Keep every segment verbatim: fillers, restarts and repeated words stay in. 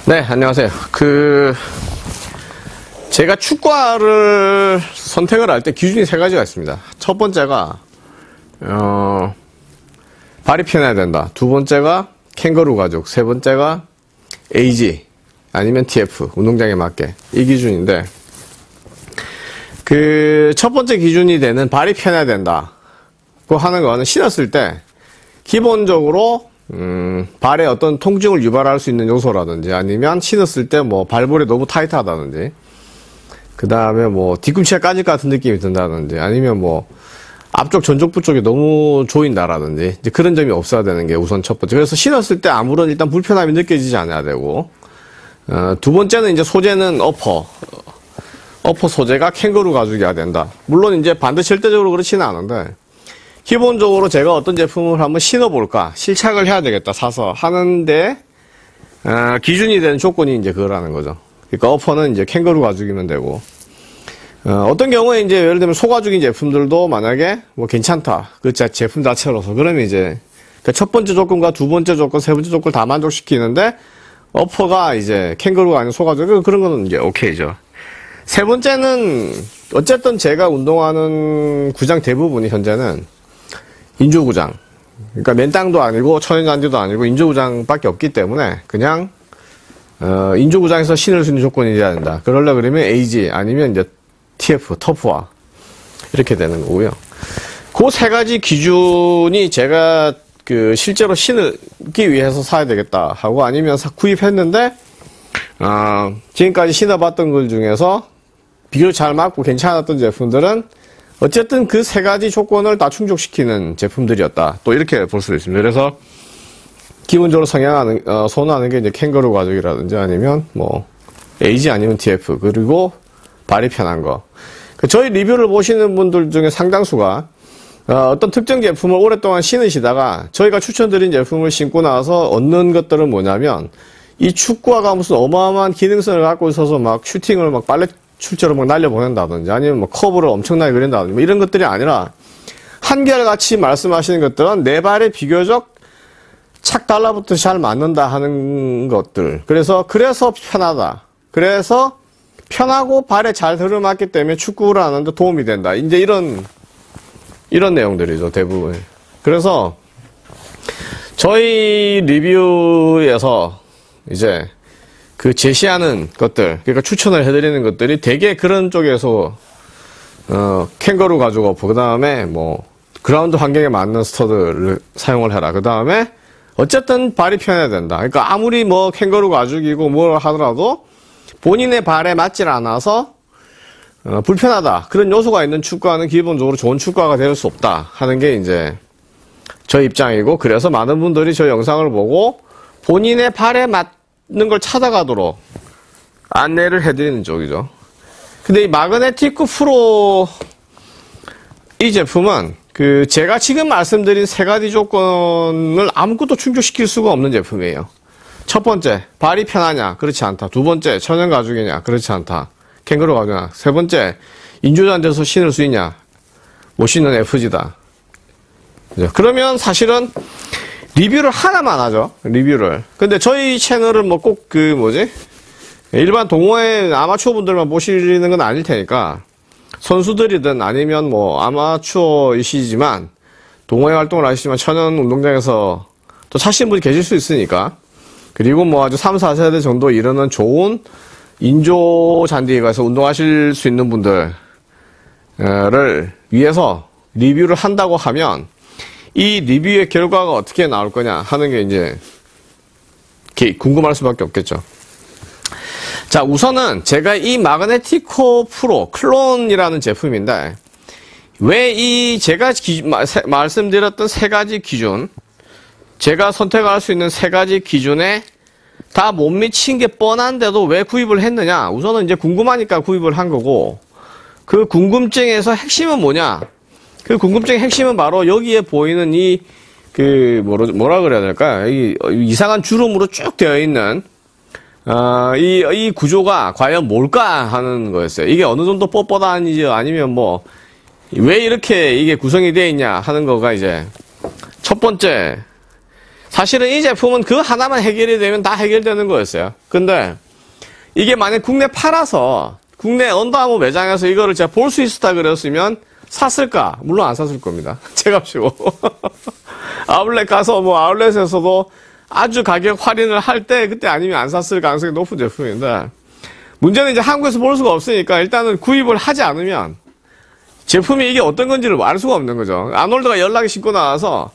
네, 안녕하세요. 그, 제가 축구화를 선택을 할 때 기준이 세 가지가 있습니다. 첫 번째가, 어, 발이 편해야 된다. 두 번째가 캥거루 가죽. 세 번째가 에이지, 아니면 티에프, 운동장에 맞게. 이 기준인데, 그, 첫 번째 기준이 되는 발이 편해야 된다. 그 하는 거는 신었을 때, 기본적으로, 음, 발에 어떤 통증을 유발할 수 있는 요소라든지 아니면 신었을 때 뭐 발볼이 너무 타이트하다든지 그 다음에 뭐 뒤꿈치가 까질 것 같은 느낌이 든다든지 아니면 뭐 앞쪽 전족부 쪽이 너무 조인다라든지 이제 그런 점이 없어야 되는 게 우선 첫 번째. 그래서 신었을 때 아무런 일단 불편함이 느껴지지 않아야 되고, 어, 두 번째는 이제 소재는 어퍼 어퍼 소재가 캥거루 가죽이어야 된다. 물론 이제 반드시 절대적으로 그렇지는 않은데 기본적으로 제가 어떤 제품을 한번 신어볼까, 실착을 해야 되겠다, 사서 하는데, 어, 기준이 되는 조건이 이제 그거라는 거죠. 그러니까 어퍼는 이제 캥거루 가죽이면 되고, 어, 어떤 경우에 이제 예를 들면 소가죽인 제품들도 만약에 뭐 괜찮다, 그 제품 자체로서, 그러면 이제, 그러니까 첫 번째 조건과 두 번째 조건, 세 번째 조건을 다 만족시키는데, 어퍼가 이제 캥거루가 아닌 소가죽, 그런 거는 이제 오케이죠. 세 번째는, 어쨌든 제가 운동하는 구장 대부분이 현재는, 인조구장. 그러니까 맨땅도 아니고 천연잔디도 아니고 인조구장밖에 없기 때문에 그냥 어, 인조구장에서 신을 수 있는 조건이 돼야 된다. 그러려 그러면 에이지 아니면 이제 티에프, 터프화 이렇게 되는 거고요. 그 세 가지 기준이 제가 그 실제로 신기 위해서 사야 되겠다 하고 아니면 사, 구입했는데 어, 지금까지 신어봤던 것 중에서 비교를 잘 맞고 괜찮았던 제품들은 어쨌든 그 세 가지 조건을 다 충족시키는 제품들이었다. 또 이렇게 볼 수 있습니다. 그래서 기본적으로 성향하는, 어, 선호하는 게 이제 캥거루 가죽이라든지 아니면 뭐 에이지 아니면 티에프 그리고 발이 편한 거. 저희 리뷰를 보시는 분들 중에 상당수가 어, 어떤 특정 제품을 오랫동안 신으시다가 저희가 추천드린 제품을 신고 나서 얻는 것들은 뭐냐면 이 축구화가 무슨 어마어마한 기능성을 갖고 있어서 막 슈팅을 막 빨래 출처로 막 날려보낸다든지 아니면 뭐 커브를 엄청나게 그린다든지 뭐 이런 것들이 아니라 한결같이 말씀하시는 것들은 내 발에 비교적 착 달라붙어 잘 맞는다 하는 것들. 그래서 그래서 편하다. 그래서 편하고 발에 잘 들어맞기 때문에 축구를 하는데 도움이 된다. 이제 이런 이런 내용들이죠, 대부분. 그래서 저희 리뷰에서 이제 그 제시하는 것들, 그러니까 추천을 해드리는 것들이 되게 그런 쪽에서 어, 캥거루 가죽 어퍼, 그 다음에 뭐 그라운드 환경에 맞는 스터드를 사용을 해라. 그 다음에 어쨌든 발이 편해야 된다. 그러니까 아무리 뭐 캥거루 가죽이고 뭘 하더라도 본인의 발에 맞질 않아서 어, 불편하다. 그런 요소가 있는 축구화는 기본적으로 좋은 축구화가 될 수 없다 하는 게 이제 저희 입장이고, 그래서 많은 분들이 저 영상을 보고 본인의 발에 맞 는 걸 찾아가도록 안내를 해드리는 쪽이죠. 근데 이 마그네티크 프로 이 제품은 그 제가 지금 말씀드린 세 가지 조건을 아무것도 충족시킬 수가 없는 제품이에요. 첫 번째, 발이 편하냐? 그렇지 않다. 두 번째, 천연 가죽이냐? 그렇지 않다. 캥거루 가죽이냐? 세 번째, 인조잔디에서 신을 수 있냐? 못 신는 에프지다. 그러면 사실은 리뷰를 하나만 하죠. 리뷰를. 근데 저희 채널은 뭐 꼭 그 뭐지? 일반 동호회 아마추어 분들만 보시는 건 아닐 테니까 선수들이든 아니면 뭐 아마추어이시지만 동호회 활동을 하시지만 천연 운동장에서 또 차시는 분이 계실 수 있으니까, 그리고 뭐 아주 삼, 사 세대 정도 이르는 좋은 인조 잔디에 가서 운동하실 수 있는 분들을 위해서 리뷰를 한다고 하면 이 리뷰의 결과가 어떻게 나올 거냐 하는 게 이제 궁금할 수밖에 없겠죠. 자, 우선은 제가 이 마그네티코 프로 클론이라는 제품인데 왜 이 제가 기, 마, 세, 말씀드렸던 세 가지 기준, 제가 선택할 수 있는 세 가지 기준에 다 못 미친 게 뻔한데도 왜 구입을 했느냐? 우선은 이제 궁금하니까 구입을 한 거고, 그 궁금증에서 핵심은 뭐냐? 그 궁금증의 핵심은 바로 여기에 보이는 이, 그, 뭐라, 뭐라 그래야 될까? 이, 이상한 주름으로 쭉 되어 있는, 어, 이, 이 구조가 과연 뭘까 하는 거였어요. 이게 어느 정도 뻣뻣한지 아니면 뭐, 왜 이렇게 이게 구성이 되어 있냐 하는 거가 이제, 첫 번째, 사실은 이 제품은 그 하나만 해결이 되면 다 해결되는 거였어요. 근데 이게 만약 국내 팔아서 국내 언더아머 매장에서 이거를 제가 볼 수 있었다 그랬으면 샀을까? 물론 안 샀을 겁니다. 제값이고. 아울렛 가서 뭐 아울렛에서도 아주 가격 할인을 할 때 그때 아니면 안 샀을 가능성이 높은 제품인데 문제는 이제 한국에서 볼 수가 없으니까 일단은 구입을 하지 않으면 제품이 이게 어떤 건지를 알 수가 없는 거죠. 아놀드가 연락이 신고 나와서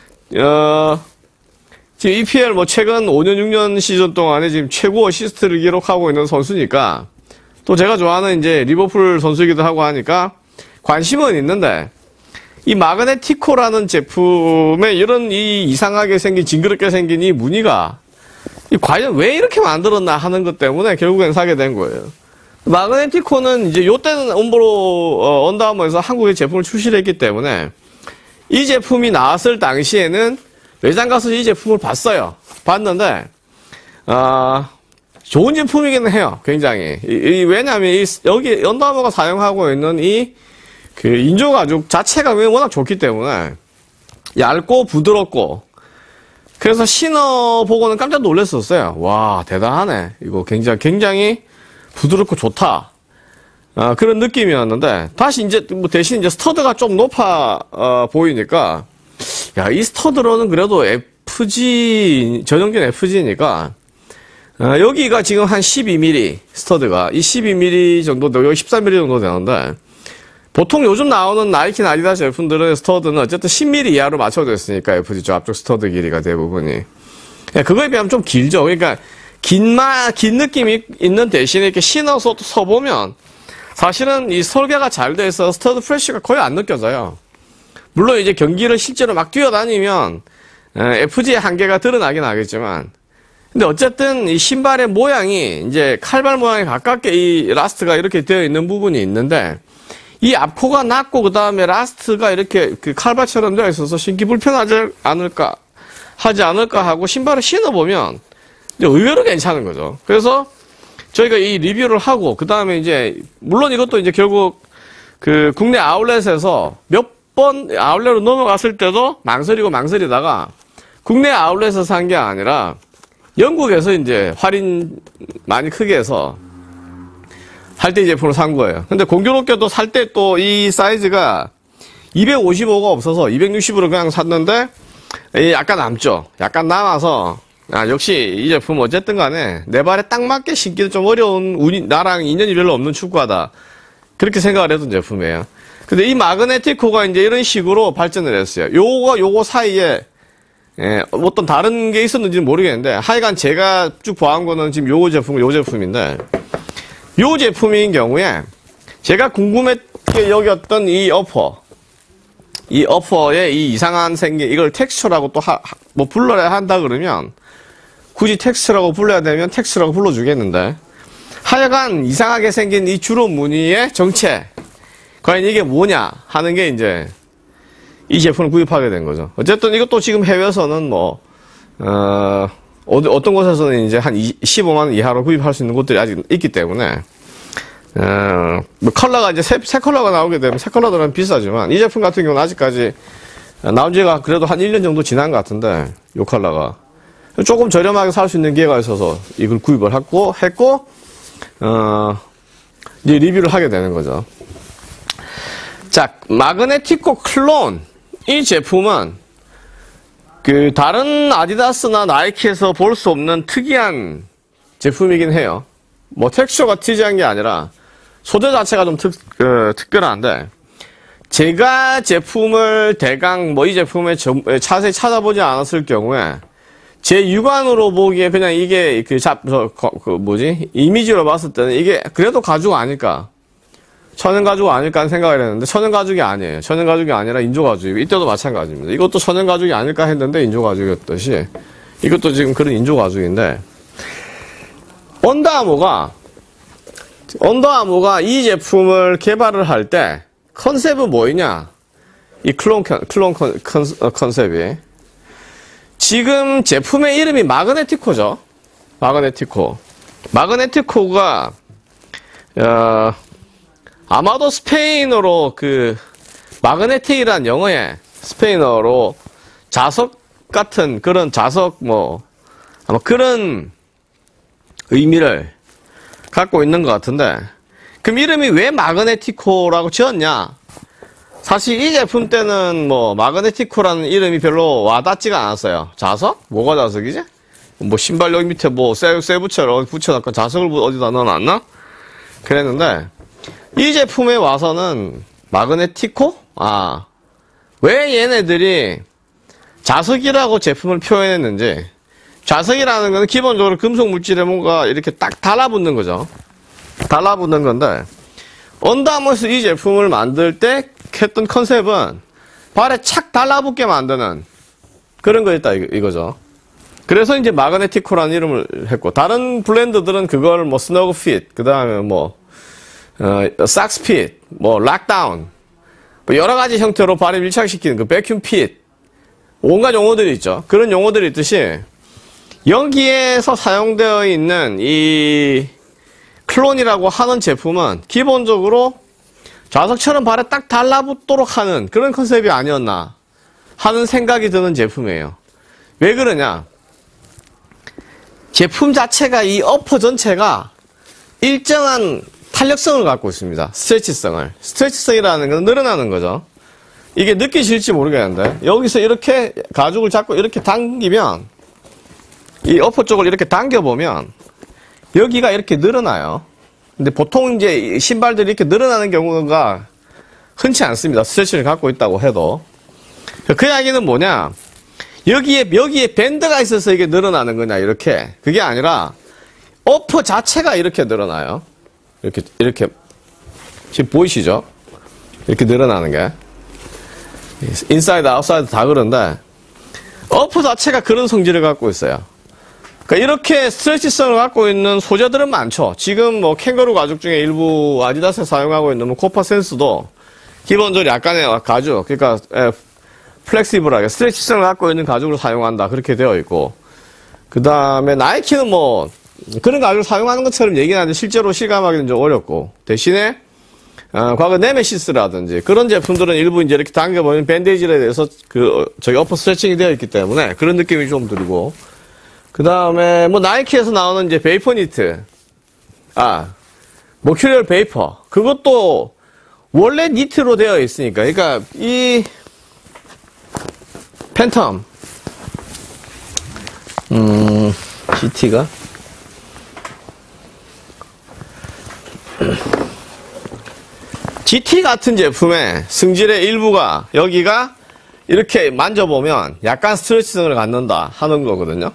어 지금 이피엘 뭐 최근 오 년 육 년 시즌 동안에 지금 최고 어시스트를 기록하고 있는 선수니까 또 제가 좋아하는 이제 리버풀 선수이기도 하고 하니까 관심은 있는데 이 마그네티코라는 제품에 이런 이 이상하게 생긴 징그럽게 생긴 이 무늬가 이 과연 왜 이렇게 만들었나 하는 것 때문에 결국엔 사게 된 거예요. 마그네티코는 이제 요때는 옴브로 어, 언더아머에서 한국에 제품을 출시를 했기 때문에 이 제품이 나왔을 당시에는 매장 가서 이 제품을 봤어요. 봤는데 어, 좋은 제품이기는 해요. 굉장히. 이, 이, 왜냐하면 이, 여기 언더아머가 사용하고 있는 이 그 인조 가죽 자체가 워낙 좋기 때문에 얇고 부드럽고 그래서 신어보고는 깜짝 놀랐었어요. 와 대단하네. 이거 굉장히 굉장히 부드럽고 좋다. 아, 그런 느낌이었는데 다시 이제 뭐 대신 이제 스터드가 좀 높아 어, 보이니까 야, 이 스터드로는 그래도 에프지 전용된 에프지니까 어, 여기가 지금 한 십이 밀리미터 스터드가 이 십이 밀리미터 정도 여기 십삼 밀리미터 정도 되는데 보통 요즘 나오는 나이키나 아디다스 제품들은 스터드는 어쨌든 십 밀리미터 이하로 맞춰져 있으니까 에프지 쪽 앞쪽 스터드 길이가 대부분이 그거에 비하면 좀 길죠. 그러니까 긴마 긴 느낌이 있는 대신에 이렇게 신어서 서보면 사실은 이 설계가 잘 돼 있어 스터드 프레쉬가 거의 안 느껴져요. 물론 이제 경기를 실제로 막 뛰어다니면 에프지의 한계가 드러나긴 하겠지만 근데 어쨌든 이 신발의 모양이 이제 칼발 모양에 가깝게 이 라스트가 이렇게 되어 있는 부분이 있는데 이 앞코가 낮고 그 다음에 라스트가 이렇게 그 칼발처럼 되어 있어서 신기 불편하지 않을까 하지 않을까 하고 신발을 신어보면 의외로 괜찮은 거죠. 그래서 저희가 이 리뷰를 하고 그 다음에 이제 물론 이것도 이제 결국 그 국내 아울렛에서 몇 번 아울렛으로 넘어갔을 때도 망설이고 망설이다가 국내 아울렛에서 산 게 아니라 영국에서 이제 할인 많이 크게 해서 할 때 이 제품을 산 거예요. 근데 공교롭게도 살 때 또 이 사이즈가 이백오십오가 없어서 이백육십으로 그냥 샀는데 약간 남죠. 약간 남아서 아, 역시 이 제품 어쨌든 간에 내 발에 딱 맞게 신기는 좀 어려운 운이, 나랑 인연이 별로 없는 축구하다. 그렇게 생각을 했던 제품이에요. 근데 이 마그네티코가 이제 이런 식으로 발전을 했어요. 요거, 요거 사이에, 예, 어떤 다른 게 있었는지는 모르겠는데, 하여간 제가 쭉 보한 거는 지금 요 제품, 요 제품인데, 요 제품인 경우에, 제가 궁금했게 여겼던 이 어퍼, 이 어퍼의 이 이상한 생긴, 이걸 텍스처라고 또 하, 뭐 불러야 한다 그러면, 굳이 텍스처라고 불러야 되면 텍스처라고 불러주겠는데, 하여간 이상하게 생긴 이 주름 무늬의 정체, 과연 이게 뭐냐 하는 게 이제 이 제품을 구입하게 된 거죠. 어쨌든 이것도 지금 해외에서는 뭐, 어, 어떤 곳에서는 이제 한 십오만 원 이하로 구입할 수 있는 곳들이 아직 있기 때문에, 어, 뭐 컬러가 이제 새, 새 컬러가 나오게 되면 새 컬러들은 비싸지만 이 제품 같은 경우는 아직까지 나온 지가 그래도 한 일 년 정도 지난 것 같은데, 요 컬러가. 조금 저렴하게 살 수 있는 기회가 있어서 이걸 구입을 했고, 했고, 어, 이제 리뷰를 하게 되는 거죠. 자, 마그네티코 클론. 이 제품은, 그, 다른 아디다스나 나이키에서 볼 수 없는 특이한 제품이긴 해요. 뭐, 텍스처가 특이한 게 아니라, 소재 자체가 좀 특, 그, 특별한데, 제가 제품을 대강, 뭐, 이 제품을 자세히 찾아보지 않았을 경우에, 제 육안으로 보기에 그냥 이게, 그, 잡, 저, 그, 뭐지? 이미지로 봤을 때는 이게 그래도 가죽 아닐까? 천연 가죽 아닐까 하는 생각을 했는데 천연 가죽이 아니에요. 천연 가죽이 아니라 인조 가죽이고 이때도 마찬가지입니다. 이것도 천연 가죽이 아닐까 했는데 인조 가죽이었듯이 이것도 지금 그런 인조 가죽인데 언더아머가 언더아머가 이 제품을 개발을 할 때 컨셉은 뭐였냐? 이 클론 클론 컨, 컨, 컨셉이 지금 제품의 이름이 마그네티코죠. 마그네티코. 마그네티코가 어, 아마도 스페인어로 그 마그네틱이란 영어에 스페인어로 자석 같은 그런 자석 뭐 아마 그런 의미를 갖고 있는 것 같은데, 그럼 이름이 왜 마그네티코라고 지었냐? 사실 이 제품 때는 뭐 마그네티코라는 이름이 별로 와닿지가 않았어요. 자석? 뭐가 자석이지? 뭐 신발 여기 밑에 뭐 쇠, 쇠 붙여라 붙여놨고 자석을 어디다 넣어놨나? 그랬는데 이 제품에 와서는 마그네티코? 아, 왜 얘네들이 자석이라고 제품을 표현했는지. 자석이라는 건 기본적으로 금속 물질에 뭔가 이렇게 딱 달라붙는 거죠. 달라붙는 건데, 언더아머에서 이 제품을 만들 때 했던 컨셉은 발에 착 달라붙게 만드는 그런 거였다 이거죠. 그래서 이제 마그네티코라는 이름을 했고, 다른 블랜드들은 그걸 뭐 스너그 핏, 그 다음에 뭐 어, 삭스 핏, 뭐 락다운, 뭐 여러 가지 형태로 발에 밀착시키는 그 베큐um 핏, 온갖 용어들이 있죠. 그런 용어들이 있듯이 여기에서 사용되어 있는 이 클론이라고 하는 제품은 기본적으로 자석처럼 발에 딱 달라붙도록 하는 그런 컨셉이 아니었나 하는 생각이 드는 제품이에요. 왜 그러냐? 제품 자체가 이 어퍼 전체가 일정한 탄력성을 갖고 있습니다. 스트레치성을. 스트레치성이라는 건 늘어나는 거죠. 이게 느끼실지 모르겠는데 여기서 이렇게 가죽을 잡고 이렇게 당기면, 이 어퍼 쪽을 이렇게 당겨보면 여기가 이렇게 늘어나요. 근데 보통 이제 신발들이 이렇게 늘어나는 경우가 흔치 않습니다. 스트레치를 갖고 있다고 해도. 그 이야기는 뭐냐? 여기에, 여기에 밴드가 있어서 이게 늘어나는 거냐, 이렇게. 그게 아니라 어퍼 자체가 이렇게 늘어나요. 이렇게, 이렇게. 지금 보이시죠? 이렇게 늘어나는 게. 인사이드, 아웃사이드 다 그런데 어퍼 자체가 그런 성질을 갖고 있어요. 그러니까 이렇게 스트레치성을 갖고 있는 소재들은 많죠. 지금 뭐 캥거루 가죽 중에 일부 아디다스에 사용하고 있는 뭐 코파 센스도 기본적으로 약간의 가죽, 그러니까 에, 플렉시블하게 스트레치성을 갖고 있는 가죽을 사용한다, 그렇게 되어 있고, 그 다음에 나이키는 뭐 그런 가죽을 사용하는 것처럼 얘기는 하는데 실제로 실감하기는 좀 어렵고, 대신에 어, 과거 네메시스라든지 그런 제품들은 일부 이제 이렇게 당겨보면 밴데이지에 대해서 그 저기 어퍼 스트레칭이 되어 있기 때문에 그런 느낌이 좀 들고, 그 다음에 뭐 나이키에서 나오는 이제 베이퍼 니트, 아 머큐리얼 베이퍼, 그것도 원래 니트로 되어 있으니까, 그러니까 이 팬텀 음 지티가 지티 같은 제품의 승질의 일부가 여기가 이렇게 만져보면 약간 스트레치성을 갖는다 하는 거거든요.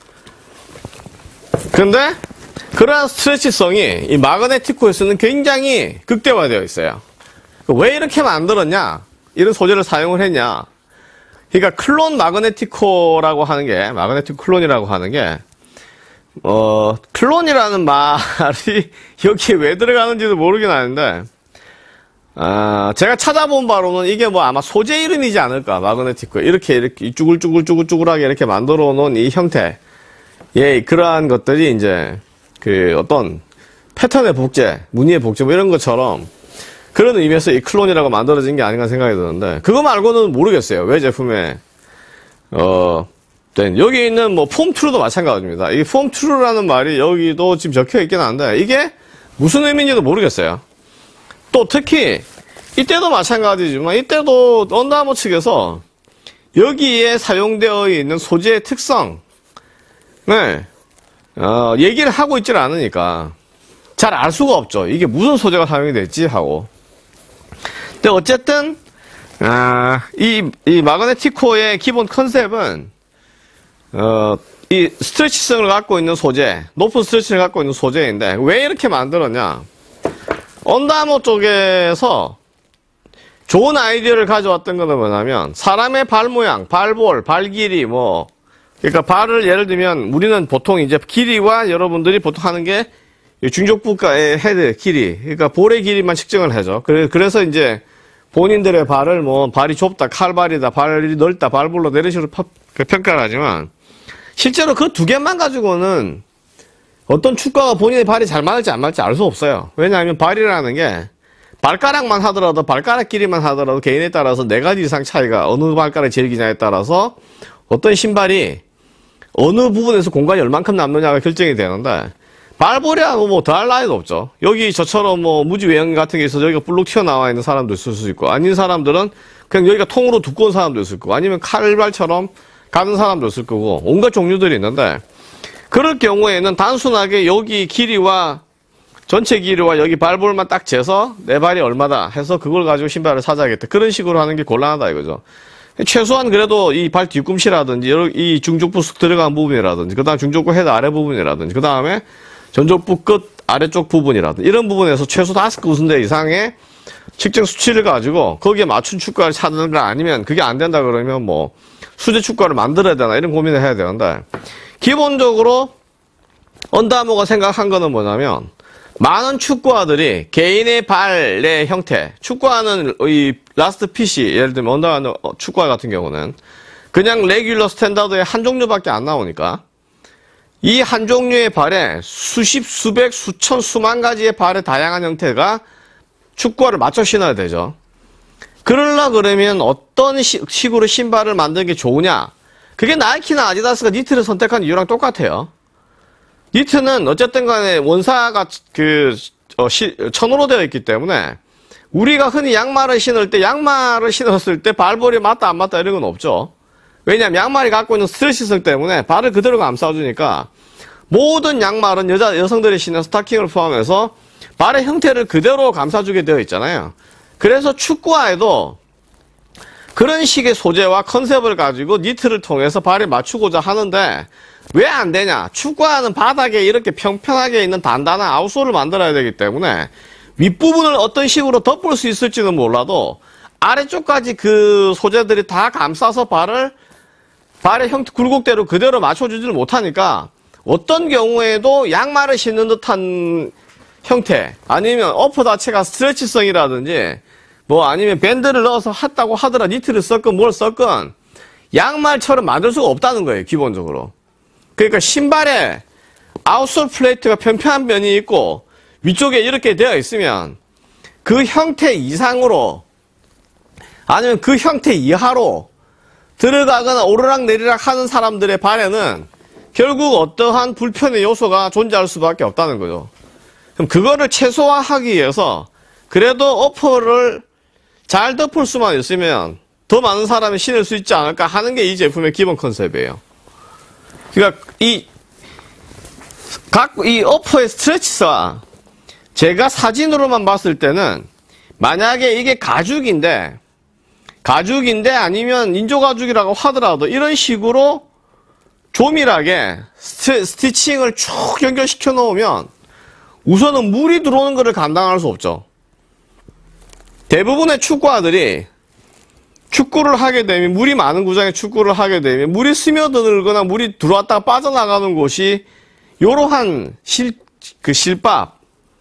근데 그러한 스트레치성이 이 마그네티코에서는 굉장히 극대화되어 있어요. 왜 이렇게 만들었냐? 이런 소재를 사용을 했냐? 그러니까 클론 마그네티코라고 하는 게, 마그네티코 클론이라고 하는 게, 어, 클론이라는 말이 여기에 왜 들어가는지도 모르긴 하는데, 아, 제가 찾아본 바로는 이게 뭐 아마 소재 이름이지 않을까, 마그네티코. 이렇게, 이렇게 쭈글쭈글쭈글쭈글하게 이렇게 만들어 놓은 이 형태. 예, 그러한 것들이 이제, 그 어떤 패턴의 복제, 무늬의 복제, 뭐 이런 것처럼 그런 의미에서 이 클론이라고 만들어진 게 아닌가 생각이 드는데, 그거 말고는 모르겠어요. 왜 제품에, 어, 된, 여기 있는 뭐 폼트루도 마찬가지입니다. 이 폼트루라는 말이 여기도 지금 적혀 있긴 한데, 이게 무슨 의미인지도 모르겠어요. 또 특히, 이때도 마찬가지지만, 이때도 언더아머 측에서 여기에 사용되어 있는 소재의 특성, 네, 어, 얘기를 하고 있질 않으니까 잘 알 수가 없죠. 이게 무슨 소재가 사용이 됐지 하고. 근데 어쨌든 아, 이, 이 마그네티코의 기본 컨셉은 어, 이 스트레치성을 갖고 있는 소재, 높은 스트레치를 갖고 있는 소재인데 왜 이렇게 만들었냐? 언더아머 쪽에서 좋은 아이디어를 가져왔던 건 뭐냐면, 사람의 발 모양, 발볼, 발 길이 뭐, 그러니까 발을 예를 들면 우리는 보통 이제 길이와 여러분들이 보통 하는 게 중족부가의 헤드 길이, 그러니까 볼의 길이만 측정을 하죠. 그래서 이제 본인들의 발을 뭐 발이 좁다, 칼발이다, 발이 넓다, 발볼로 이런 식으로 평가를 하지만, 실제로 그 두 개만 가지고는 어떤 축구가 본인의 발이 잘 맞을지 안 맞을지 알 수 없어요. 왜냐하면 발이라는 게 발가락만 하더라도, 발가락 길이만 하더라도 개인에 따라서 네 가지 이상 차이가, 어느 발가락이 제일 기냐에 따라서 어떤 신발이 어느 부분에서 공간이 얼만큼 남느냐가 결정이 되는데, 발볼이하고 뭐 더할 나위도 없죠. 여기 저처럼 뭐 무지 외형 같은 게 있어서 여기가 불룩 튀어나와 있는 사람도 있을 수 있고, 아닌 사람들은 그냥 여기가 통으로 두꺼운 사람도 있을 거고, 아니면 칼발처럼 가는 사람도 있을 거고, 온갖 종류들이 있는데, 그럴 경우에는 단순하게 여기 길이와 전체 길이와 여기 발볼만 딱 재서 내 발이 얼마다 해서 그걸 가지고 신발을 사자겠다. 그런 식으로 하는 게 곤란하다 이거죠. 최소한 그래도 이 발 뒤꿈치라든지 이 중족부 쑥 들어간 부분이라든지, 그 다음 중족부 헤드 아래 부분이라든지, 그 다음에 전족부 끝 아래쪽 부분이라든지 이런 부분에서 최소 다섯 군데 이상의 측정 수치를 가지고 거기에 맞춘 축구화를 찾는가, 아니면 그게 안 된다 그러면 뭐 수제 축구화를 만들어야 되나 이런 고민을 해야 되는데, 기본적으로 언더아머가 생각한 거는 뭐냐면, 많은 축구화들이 개인의 발의 형태, 축구화는 이 라스트 핏이 예를 들면 언더아머 축구화 같은 경우는 그냥 레귤러 스탠다드의 한 종류밖에 안 나오니까 이 한 종류의 발에 수십, 수백, 수천, 수만 가지의 발의 다양한 형태가 축구화를 맞춰 신어야 되죠. 그러려 그러면 어떤 시, 식으로 신발을 만드는 게 좋으냐? 그게 나이키나 아디다스가 니트를 선택한 이유랑 똑같아요. 니트는 어쨌든 간에 원사가 그, 어, 시, 천으로 되어 있기 때문에 우리가 흔히 양말을 신을 때, 양말을 신었을 때 발볼이 맞다 안 맞다 이런 건 없죠. 왜냐하면 양말이 갖고 있는 스트레치성 때문에 발을 그대로 감싸주니까 모든 양말은 여자, 여성들이 신는 스타킹을 포함해서 발의 형태를 그대로 감싸주게 되어 있잖아요. 그래서 축구화에도 그런 식의 소재와 컨셉을 가지고 니트를 통해서 발에 맞추고자 하는데, 왜 안 되냐? 축구화는 바닥에 이렇게 평평하게 있는 단단한 아웃솔을 만들어야 되기 때문에 윗부분을 어떤 식으로 덮을 수 있을지는 몰라도 아래쪽까지 그 소재들이 다 감싸서 발을 발의 형태 굴곡대로 그대로 맞춰주지를 못하니까 어떤 경우에도 양말을 신는 듯한 형태, 아니면 어퍼 자체가 스트레치성이라든지 뭐 아니면 밴드를 넣어서 했다고 하더라, 니트를 썼건 뭘 썼건 양말처럼 만들 수가 없다는 거예요, 기본적으로. 그러니까 신발에 아웃솔 플레이트가 평평한 면이 있고 위쪽에 이렇게 되어 있으면 그 형태 이상으로 아니면 그 형태 이하로 들어가거나 오르락내리락 하는 사람들의 발에는 결국 어떠한 불편의 요소가 존재할 수밖에 없다는 거죠. 그럼 그거를 최소화하기 위해서 그래도 어퍼를 잘 덮을 수만 있으면 더 많은 사람이 신을 수 있지 않을까 하는 게 이 제품의 기본 컨셉이에요. 그러니까 이 각 이 어퍼의 스트레치가 제가 사진으로만 봤을 때는 만약에 이게 가죽인데 가죽인데 아니면 인조 가죽이라고 하더라도 이런 식으로 조밀하게 스티, 스티칭을 쭉 연결시켜 놓으면 우선은 물이 들어오는 것을 감당할 수 없죠. 대부분의 축구화들이 축구를 하게 되면, 물이 많은 구장에 축구를 하게 되면 물이 스며들거나 물이 들어왔다가 빠져나가는 곳이 이러한 실, 그 실밥,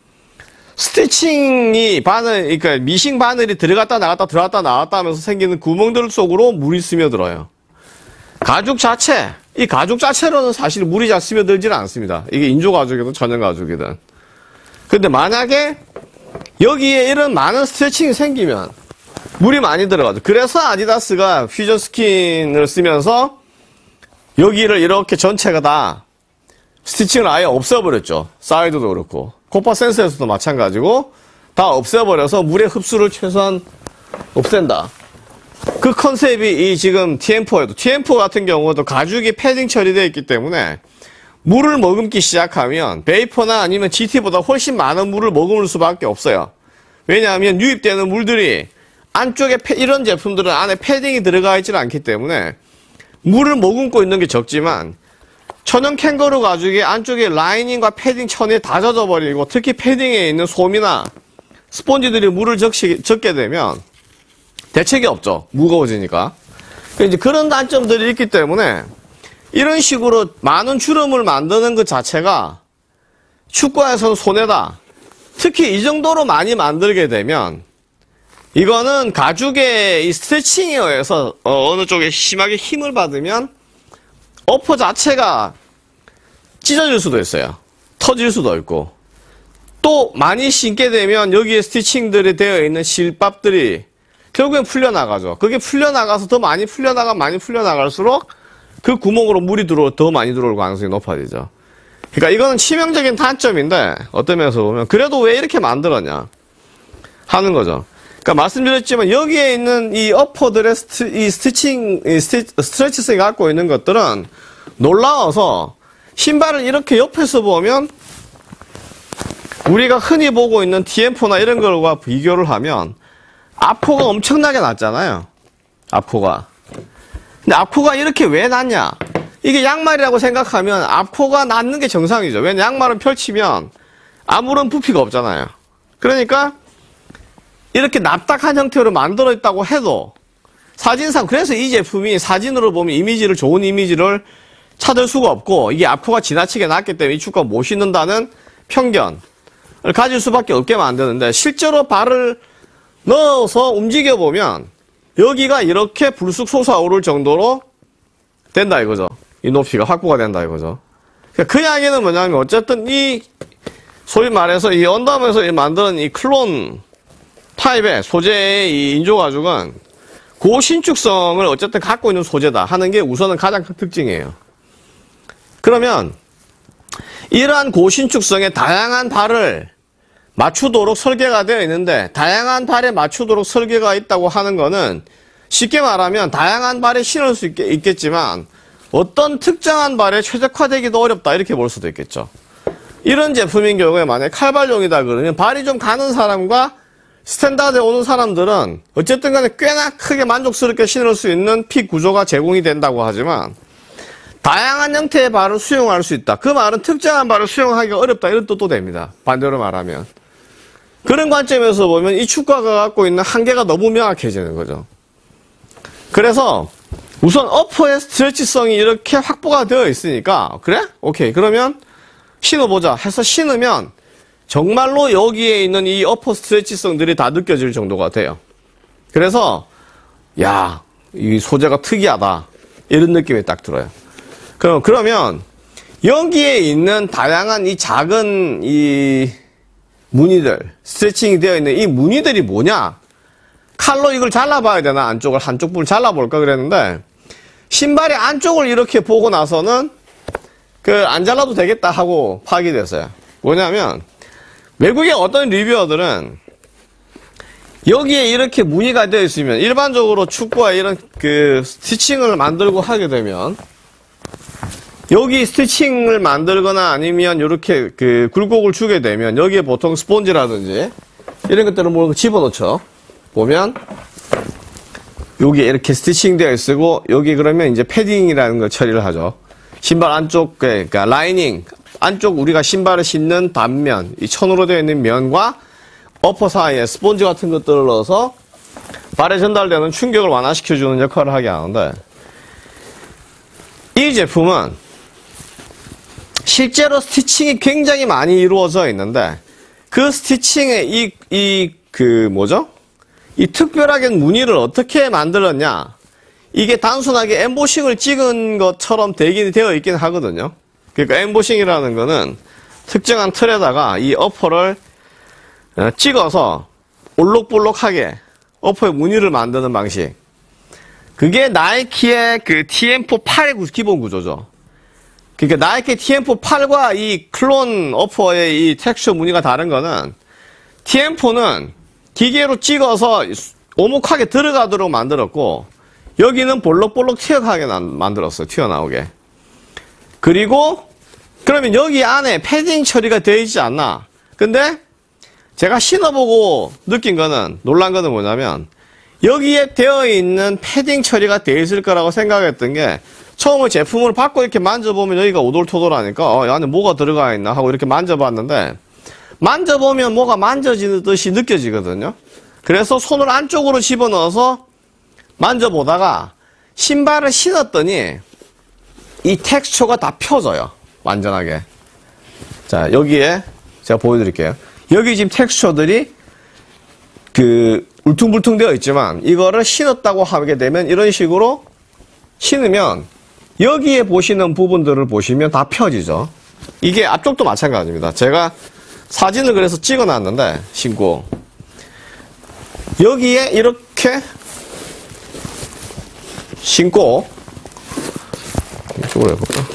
스티칭이 바늘, 그러니까 미싱 바늘이 들어갔다 나갔다 들어갔다 나왔다 하면서 생기는 구멍들 속으로 물이 스며들어요. 가죽 자체, 이 가죽 자체로는 사실 물이 잘 스며들지는 않습니다. 이게 인조 가죽이든 천연 가죽이든. 근데 만약에 여기에 이런 많은 스트레칭이 생기면 물이 많이 들어가죠. 그래서 아디다스가 퓨전 스킨을 쓰면서 여기를 이렇게 전체가 다 스티칭을 아예 없애버렸죠. 사이드도 그렇고 코파 센서에서도 마찬가지고 다 없애버려서 물의 흡수를 최소한 없앤다. 그 컨셉이 이 지금 티엠포에도, 티엠포 같은 경우도 가죽이 패딩 처리되어 있기 때문에 물을 머금기 시작하면 베이퍼나 아니면 지티보다 훨씬 많은 물을 머금을 수밖에 없어요. 왜냐하면 유입되는 물들이 안쪽에 패, 이런 제품들은 안에 패딩이 들어가 있지는 않기 때문에 물을 머금고 있는 게 적지만 천연 캥거루 가죽이 안쪽에 라이닝과 패딩 천에 다 젖어버리고 특히 패딩에 있는 솜이나 스폰지들이 물을 적시, 적게 되면 대책이 없죠. 무거워지니까. 이제 그런 단점들이 있기 때문에 이런 식으로 많은 주름을 만드는 것 자체가 축구화에서는 손해다. 특히 이 정도로 많이 만들게 되면 이거는 가죽의 이 스트레칭에 의해서 어느 쪽에 심하게 힘을 받으면 어퍼 자체가 찢어질 수도 있어요. 터질 수도 있고. 또 많이 신게 되면 여기에 스티칭들이 되어 있는 실밥들이 결국엔 풀려나가죠. 그게 풀려나가서 더 많이 풀려나가 많이 풀려나갈수록 그 구멍으로 물이 들어 더 많이 들어올 가능성이 높아지죠. 그러니까 이거는 치명적인 단점인데 어떤 면에서 보면 그래도 왜 이렇게 만들었냐 하는 거죠. 그러니까 말씀드렸지만 여기에 있는 이 어퍼들의 스트, 이 스티칭, 이 스티, 스트레치성이 갖고 있는 것들은 놀라워서 신발을 이렇게 옆에서 보면 우리가 흔히 보고 있는 티엠포나 이런 것과 비교를 하면 앞포가 엄청나게 낮잖아요. 앞포가. 근데 앞코가 이렇게 왜 낮냐? 이게 양말이라고 생각하면 앞코가 낮는 게 정상이죠. 왜냐? 양말은 펼치면 아무런 부피가 없잖아요. 그러니까 이렇게 납작한 형태로 만들어 있다고 해도 사진상, 그래서 이 제품이 사진으로 보면 이미지를, 좋은 이미지를 찾을 수가 없고 이게 앞코가 지나치게 낮기 때문에 이 축구가 못 신는다는 편견을 가질 수밖에 없게 만드는데 실제로 발을 넣어서 움직여보면 여기가 이렇게 불쑥 솟아오를 정도로 된다 이거죠. 이 높이가 확보가 된다 이거죠. 그 이야기는 뭐냐면 어쨌든 이 소위 말해서 이 언담에서 만드는 이 클론 타입의 소재의 이 인조가죽은 고신축성을 어쨌든 갖고 있는 소재다 하는 게 우선은 가장 큰 특징이에요. 그러면 이러한 고신축성의 다양한 발을 맞추도록 설계가 되어 있는데 다양한 발에 맞추도록 설계가 있다고 하는 거는 쉽게 말하면 다양한 발에 신을 수 있겠, 있겠지만 어떤 특정한 발에 최적화되기도 어렵다 이렇게 볼 수도 있겠죠. 이런 제품인 경우에 만약에 칼발용이다 그러면 발이 좀 가는 사람과 스탠다드에 오는 사람들은 어쨌든 간에 꽤나 크게 만족스럽게 신을 수 있는 핏 구조가 제공이 된다고 하지만 다양한 형태의 발을 수용할 수 있다. 그 말은 특정한 발을 수용하기가 어렵다 이런 뜻도 됩니다. 반대로 말하면. 그런 관점에서 보면 이 축구가 갖고 있는 한계가 너무 명확해지는 거죠. 그래서 우선 어퍼의 스트레치성이 이렇게 확보가 되어 있으니까 그래? 오케이. 그러면 신어보자 해서 신으면 정말로 여기에 있는 이 어퍼 스트레치성들이 다 느껴질 정도가 돼요. 그래서 야, 이 소재가 특이하다 이런 느낌이 딱 들어요. 그럼 그러면 여기에 있는 다양한 이 작은 이 무늬들, 스트레칭이 되어 있는 이 무늬들이 뭐냐? 칼로 이걸 잘라봐야 되나? 안쪽을, 한쪽 부분을 잘라볼까 그랬는데, 신발의 안쪽을 이렇게 보고 나서는, 그, 안 잘라도 되겠다 하고 파악이 됐어요. 뭐냐면, 외국의 어떤 리뷰어들은, 여기에 이렇게 무늬가 되어 있으면, 일반적으로 축구와 이런 그, 스티칭을 만들고 하게 되면, 여기 스티칭을 만들거나 아니면 이렇게 그 굴곡을 주게 되면 여기에 보통 스폰지라든지 이런 것들을 뭐 집어넣죠. 보면 여기에 이렇게 스티칭 되어 있고 여기 그러면 이제 패딩이라는 걸 처리를 하죠. 신발 안쪽 그러니까 라이닝 안쪽 우리가 신발을 신는 단면 이 천으로 되어 있는 면과 어퍼 사이에 스폰지 같은 것들을 넣어서 발에 전달되는 충격을 완화시켜주는 역할을 하게 하는데 이 제품은 실제로 스티칭이 굉장히 많이 이루어져 있는데 그 스티칭의 이, 이, 그 뭐죠? 이 특별하게 무늬를 어떻게 만들었냐? 이게 단순하게 엠보싱을 찍은 것처럼 되긴 되어 있긴 하거든요. 그러니까 엠보싱이라는 거는 특정한 틀에다가 이 어퍼를 찍어서 올록볼록하게 어퍼의 무늬를 만드는 방식. 그게 나이키의 그 티엠포 팔의 기본 구조죠. 그러니까 나이키 티엠포 팔과 이 클론 어퍼의 이 텍스처 무늬가 다른 거는 티엠포는 기계로 찍어서 오목하게 들어가도록 만들었고 여기는 볼록볼록 튀어나오게 만들었어요. 튀어나오게. 그리고 그러면 여기 안에 패딩 처리가 되어 있지 않나? 근데 제가 신어보고 느낀 거는 놀란 거는 뭐냐면 여기에 되어 있는 패딩 처리가 되어 있을 거라고 생각했던 게 처음에 제품을 받고 이렇게 만져보면 여기가 오돌토돌하니까 어, 이 안에 뭐가 들어가 있나 하고 이렇게 만져봤는데 만져보면 뭐가 만져지듯이 느껴지거든요. 그래서 손을 안쪽으로 집어넣어서 만져보다가 신발을 신었더니 이 텍스처가 다 펴져요. 완전하게. 자, 여기에 제가 보여드릴게요. 여기 지금 텍스처들이 그 울퉁불퉁 되어 있지만 이거를 신었다고 하게 되면 이런 식으로 신으면 여기에 보시는 부분들을 보시면 다 펴지죠. 이게 앞쪽도 마찬가지입니다. 제가 사진을 그래서 찍어 놨는데 신고 여기에 이렇게 신고 이쪽으로 해볼까?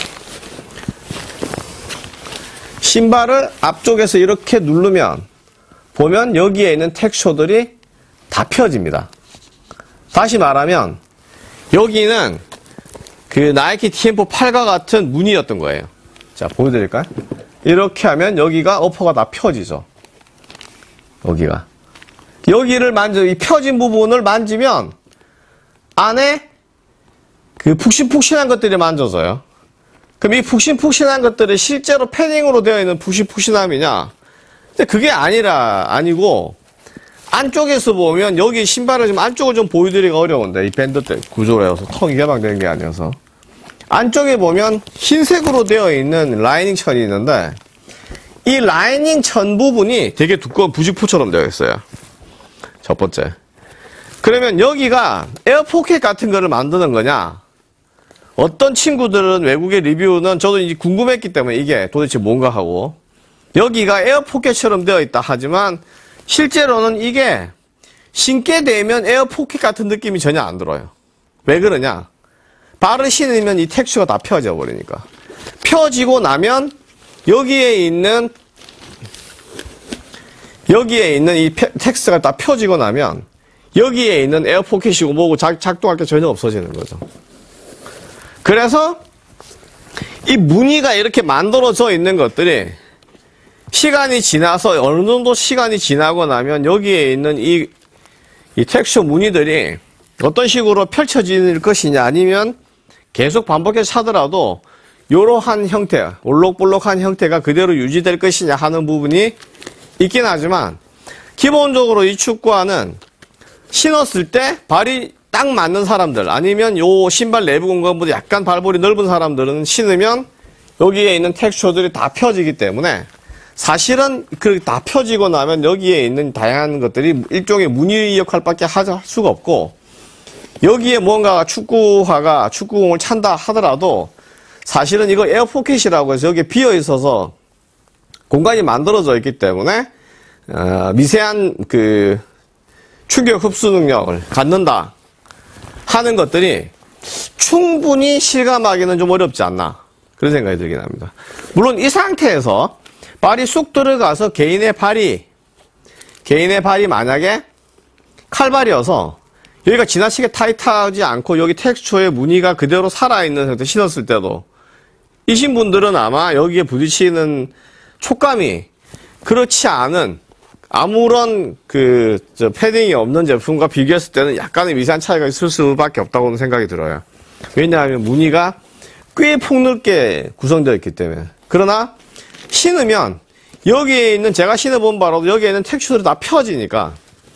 신발을 앞쪽에서 이렇게 누르면 보면 여기에 있는 텍스처들이 다 펴집니다. 다시 말하면 여기는 그 나이키 티엠포 팔과 같은 무늬였던 거예요. 자, 보여드릴까요? 이렇게 하면 여기가 어퍼가 다 펴지죠. 여기가. 여기를 만져, 이 펴진 부분을 만지면 안에 그 푹신푹신한 것들이 만져져요. 그럼 이 푹신푹신한 것들이 실제로 패딩으로 되어 있는 푹신푹신함이냐? 근데 그게 아니라, 아니고, 안쪽에서 보면 여기 신발을 좀 안쪽을 좀 보여드리기가 어려운데, 이 밴드 때 구조라서 턱이 개방되는 게 아니어서. 안쪽에 보면 흰색으로 되어 있는 라이닝 천이 있는데, 이 라이닝 천 부분이 되게 두꺼운 부직포처럼 되어 있어요. 첫 번째. 그러면 여기가 에어포켓 같은 거를 만드는 거냐? 어떤 친구들은 외국의 리뷰는 저도 이제 궁금했기 때문에 이게 도대체 뭔가 하고, 여기가 에어포켓처럼 되어 있다 하지만 실제로는 이게 신게 되면 에어포켓 같은 느낌이 전혀 안 들어요. 왜 그러냐? 발을 신으면 이 텍스처가 다 펴져 버리니까. 펴지고 나면 여기에 있는 여기에 있는 이 텍스트가 다 펴지고 나면 여기에 있는 에어포켓이고 뭐고 작, 작동할 게 전혀 없어지는 거죠. 그래서 이 무늬가 이렇게 만들어져 있는 것들이 시간이 지나서 어느 정도 시간이 지나고 나면 여기에 있는 이, 이 텍스처 무늬들이 어떤 식으로 펼쳐질 것이냐 아니면 계속 반복해서 하더라도 이러한 형태, 올록볼록한 형태가 그대로 유지될 것이냐 하는 부분이 있긴 하지만 기본적으로 이 축구화는 신었을 때 발이 딱 맞는 사람들 아니면 요 신발 내부 공간보다 약간 발볼이 넓은 사람들은 신으면 여기에 있는 텍스처들이 다 펴지기 때문에 사실은 그 다 펴지고 나면 여기에 있는 다양한 것들이 일종의 무늬 역할밖에 할 수가 없고 여기에 뭔가 축구화가 축구공을 찬다 하더라도 사실은 이거 에어포켓이라고 해서 여기에 비어 있어서 공간이 만들어져 있기 때문에 어, 미세한 그 충격 흡수 능력을 갖는다 하는 것들이 충분히 실감하기는 좀 어렵지 않나 그런 생각이 들긴 합니다. 물론 이 상태에서 발이 쑥 들어가서 개인의 발이 개인의 발이 만약에 칼발이어서 여기가 지나치게 타이트하지 않고 여기 텍스처의 무늬가 그대로 살아있는 상태 신었을 때도 이신 분들은 아마 여기에 부딪히는 촉감이 그렇지 않은 아무런 그 저 패딩이 없는 제품과 비교했을 때는 약간의 미세한 차이가 있을 수밖에 없다고는 생각이 들어요. 왜냐하면 무늬가 꽤 폭넓게 구성되어 있기 때문에. 그러나 신으면 여기에 있는 제가 신어본 바로도 여기에 있는 텍스처들이 다 펴지니까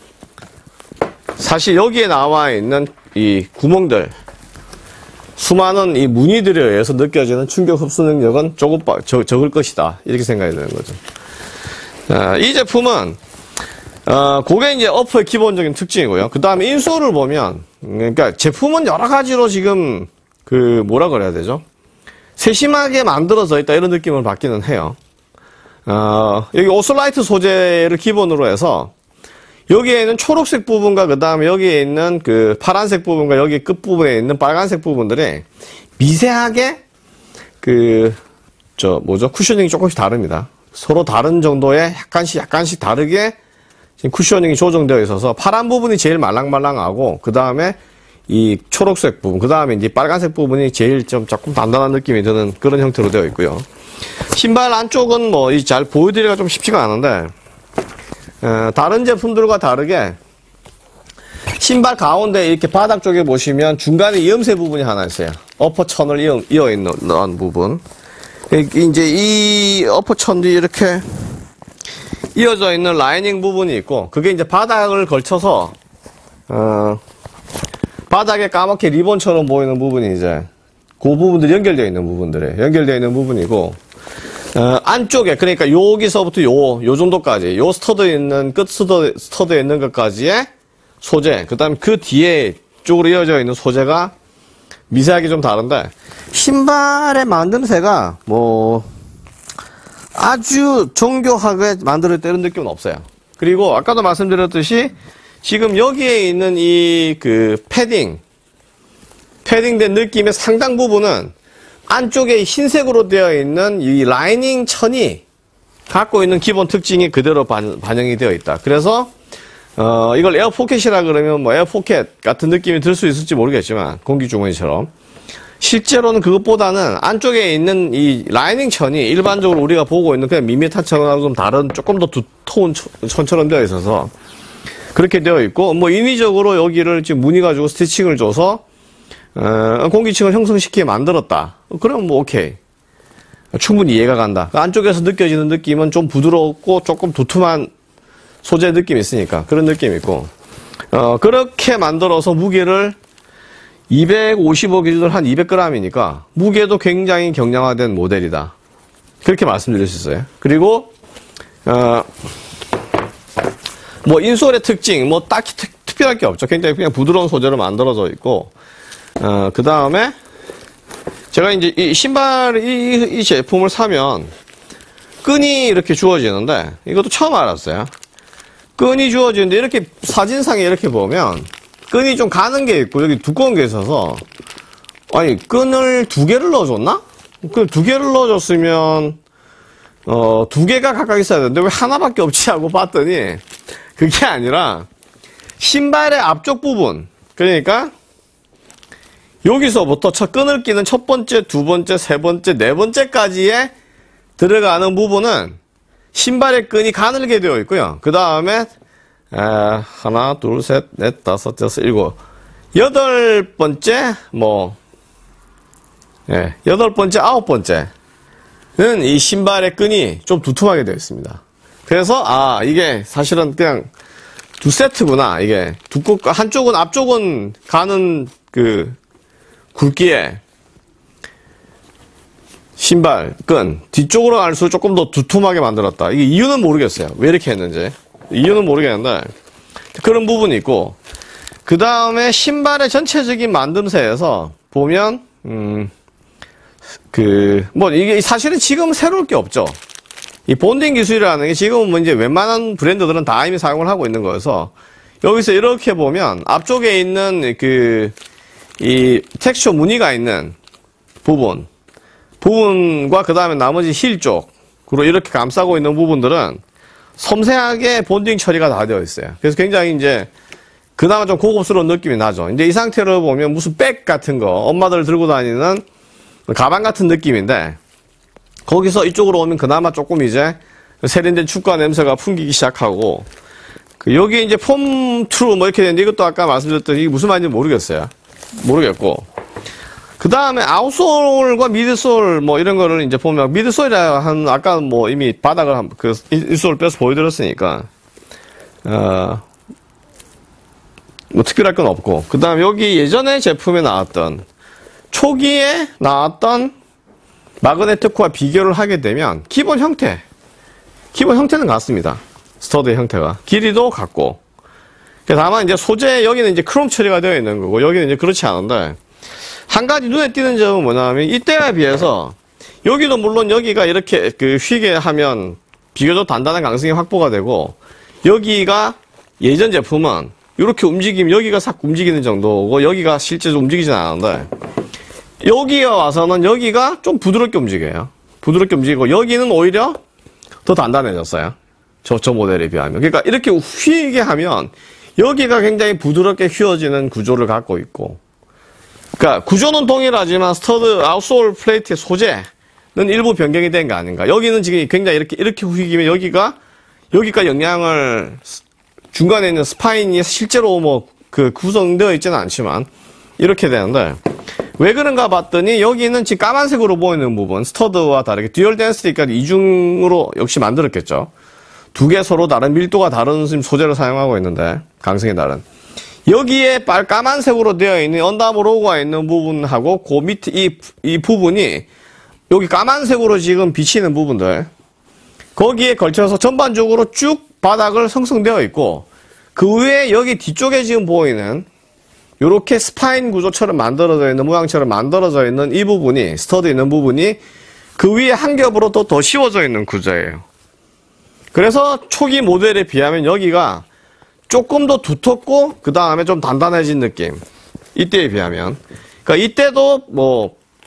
사실 여기에 나와 있는 이 구멍들 수많은 이 무늬들에 의해서 느껴지는 충격 흡수 능력은 조금 적, 적을 것이다 이렇게 생각이 드는 거죠. 자, 이 제품은 어, 그게 이제 어퍼의 기본적인 특징이고요. 그 다음에 인솔을 보면 그러니까 제품은 여러 가지로 지금 그 뭐라 그래야 되죠? 세심하게 만들어져 있다 이런 느낌을 받기는 해요. 어, 여기 오슬라이트 소재를 기본으로 해서 여기에 있는 초록색 부분과 그 다음에 여기에 있는 그 파란색 부분과 여기 끝부분에 있는 빨간색 부분들이 미세하게 그 저 뭐죠 쿠셔닝이 조금씩 다릅니다. 서로 다른 정도의 약간씩 약간씩 다르게 지금 쿠셔닝이 조정되어 있어서 파란 부분이 제일 말랑말랑하고 그 다음에 이 초록색 부분 그 다음에 이제 빨간색 부분이 제일 좀 조금 단단한 느낌이 드는 그런 형태로 되어 있고요. 신발 안쪽은 뭐 잘 보여드리기가 좀 쉽지가 않은데 어, 다른 제품들과 다르게 신발 가운데 이렇게 바닥 쪽에 보시면 중간에 이음새 부분이 하나 있어요. 어퍼천을 이어, 이어 있는 부분. 이제 이 어퍼천도 이렇게 이어져 있는 라이닝 부분이 있고 그게 이제 바닥을 걸쳐서 어, 바닥에 까맣게 리본처럼 보이는 부분이 이제 그 부분들이 연결되어 있는 부분들에 연결되어 있는 부분이고 어, 안쪽에 그러니까 여기서부터 요, 요 정도까지 요 스터드 있는 끝 스터드, 스터드에 있는 것까지의 소재 그 다음에 그 뒤에 쪽으로 이어져 있는 소재가 미세하게 좀 다른데 신발의 만듦새가 뭐 아주 정교하게 만들었다 이런 느낌은 없어요. 그리고 아까도 말씀드렸듯이 지금 여기에 있는 이 그 패딩 패딩된 느낌의 상당 부분은 안쪽에 흰색으로 되어 있는 이 라이닝 천이 갖고 있는 기본 특징이 그대로 반, 반영이 되어 있다. 그래서 어, 이걸 에어 포켓이라 그러면 뭐 에어 포켓 같은 느낌이 들 수 있을지 모르겠지만 공기 주머니처럼 실제로는 그것보다는 안쪽에 있는 이 라이닝 천이 일반적으로 우리가 보고 있는 그냥 밋밋한 천하고 좀 다른 조금 더 두터운 천처럼 되어 있어서 그렇게 되어 있고, 뭐 인위적으로 여기를 지금 무늬 가지고 스티칭을 줘서 어, 공기층을 형성시키게 만들었다. 그럼 뭐 오케이. 충분히 이해가 간다. 그 안쪽에서 느껴지는 느낌은 좀 부드럽고 조금 두툼한 소재 느낌이 있으니까 그런 느낌이 있고, 어, 그렇게 만들어서 무게를 이백오십오 기준으로 한 이백 그램이니까 무게도 굉장히 경량화된 모델이다. 그렇게 말씀드릴 수 있어요. 그리고 어, 뭐 인솔의 특징 뭐 딱히 특, 특별할 게 없죠. 굉장히 그냥 부드러운 소재로 만들어져 있고, 어, 그 다음에 제가 이제 이 신발 이, 이 제품을 사면 끈이 이렇게 주어지는데 이것도 처음 알았어요. 끈이 주어지는데 이렇게 사진상에 이렇게 보면 끈이 좀 가는 게 있고 여기 두꺼운 게 있어서, 아니 끈을 두 개를 넣어줬나? 그 두 개를 넣어줬으면 어, 두 개가 각각 있어야 되는데 왜 하나밖에 없지 하고 봤더니 그게 아니라 신발의 앞쪽 부분, 그러니까 여기서부터 첫 끈을 끼는 첫 번째, 두 번째, 세 번째, 네 번째까지에 들어가는 부분은 신발의 끈이 가늘게 되어 있고요. 그 다음에 하나, 둘, 셋, 넷, 다섯, 여섯, 일곱, 여덟 번째, 뭐, 예, 여덟 번째, 아홉 번째는 이 신발의 끈이 좀 두툼하게 되어 있습니다. 그래서 아 이게 사실은 그냥 두 세트구나. 이게 두껍고 한쪽은 앞쪽은 가는 그 굵기에 신발 끈 뒤쪽으로 갈수록 조금 더 두툼하게 만들었다. 이게 이유는 모르겠어요. 왜 이렇게 했는지 이유는 모르겠는데 그런 부분이 있고, 그 다음에 신발의 전체적인 만듦새에서 보면 음 그 뭐 이게 사실은 지금 새로울 게 없죠. 이 본딩 기술이라는 게 지금은 뭐 이제 웬만한 브랜드들은 다 이미 사용을 하고 있는 거여서, 여기서 이렇게 보면 앞쪽에 있는 그 이 텍스처 무늬가 있는 부분 부분과 그 다음에 나머지 힐 쪽으로 이렇게 감싸고 있는 부분들은 섬세하게 본딩 처리가 다 되어 있어요. 그래서 굉장히 이제 그나마 좀 고급스러운 느낌이 나죠. 이제 이 상태로 보면 무슨 백 같은 거 엄마들 들고 다니는 가방 같은 느낌인데, 거기서 이쪽으로 오면 그나마 조금 이제 세련된 축구화 냄새가 풍기기 시작하고, 그 여기 이제 폼 트루 뭐 이렇게 되는데 이것도 아까 말씀드렸더니 이게 무슨 말인지 모르겠어요. 모르겠고. 그 다음에 아웃솔과 미드솔 뭐 이런 거를 이제 보면, 미드솔이라 한 아까 뭐 이미 바닥을 한 그 일솔을 빼서 보여드렸으니까 어 뭐 특별할 건 없고, 그 다음 여기 예전에 제품에 나왔던 초기에 나왔던 마그네틱과 비교를 하게 되면 기본 형태 기본 형태는 같습니다. 스터드의 형태가 길이도 같고, 다만 이제 소재 여기는 이제 크롬 처리가 되어 있는 거고 여기는 이제 그렇지 않은데, 한 가지 눈에 띄는 점은 뭐냐면 이때에 비해서 여기도 물론 여기가 이렇게 그 휘게 하면 비교적 단단한 강성이 확보가 되고, 여기가 예전 제품은 이렇게 움직이면 여기가 싹 움직이는 정도고 여기가 실제로 움직이진 않았는데, 여기에 와서는 여기가 좀 부드럽게 움직여요. 부드럽게 움직이고 여기는 오히려 더 단단해졌어요. 저, 저 모델에 비하면. 그러니까 이렇게 휘게 하면 여기가 굉장히 부드럽게 휘어지는 구조를 갖고 있고, 그러니까 구조는 동일하지만 스터드 아웃솔 플레이트의 소재는 일부 변경이 된 거 아닌가. 여기는 지금 굉장히 이렇게 이렇게 휘기면 여기가 여기가 영향을, 중간에 있는 스파인이 실제로 뭐 그 구성되어 있지는 않지만 이렇게 되는데, 왜 그런가 봤더니 여기는 지금 까만색으로 보이는 부분, 스터드와 다르게 듀얼 덴시티까지 이중으로 역시 만들었겠죠. 두 개 서로 다른 밀도가 다른 소재를 사용하고 있는데, 강성이 다른. 여기에 빨 까만색으로 되어 있는 언더아머 로고가 있는 부분하고 그 밑에 이, 이 부분이 여기 까만색으로 지금 비치는 부분들, 거기에 걸쳐서 전반적으로 쭉 바닥을 형성되어 있고, 그 위에 여기 뒤쪽에 지금 보이는 요렇게 스파인 구조처럼 만들어져 있는, 모양처럼 만들어져 있는 이 부분이, 스터드 있는 부분이 그 위에 한 겹으로 또 더 씌워져 있는 구조예요. 그래서 초기 모델에 비하면 여기가 조금 더 두텁고 그 다음에 좀 단단해진 느낌. 이때에 비하면. 그러니까 이때도 뭐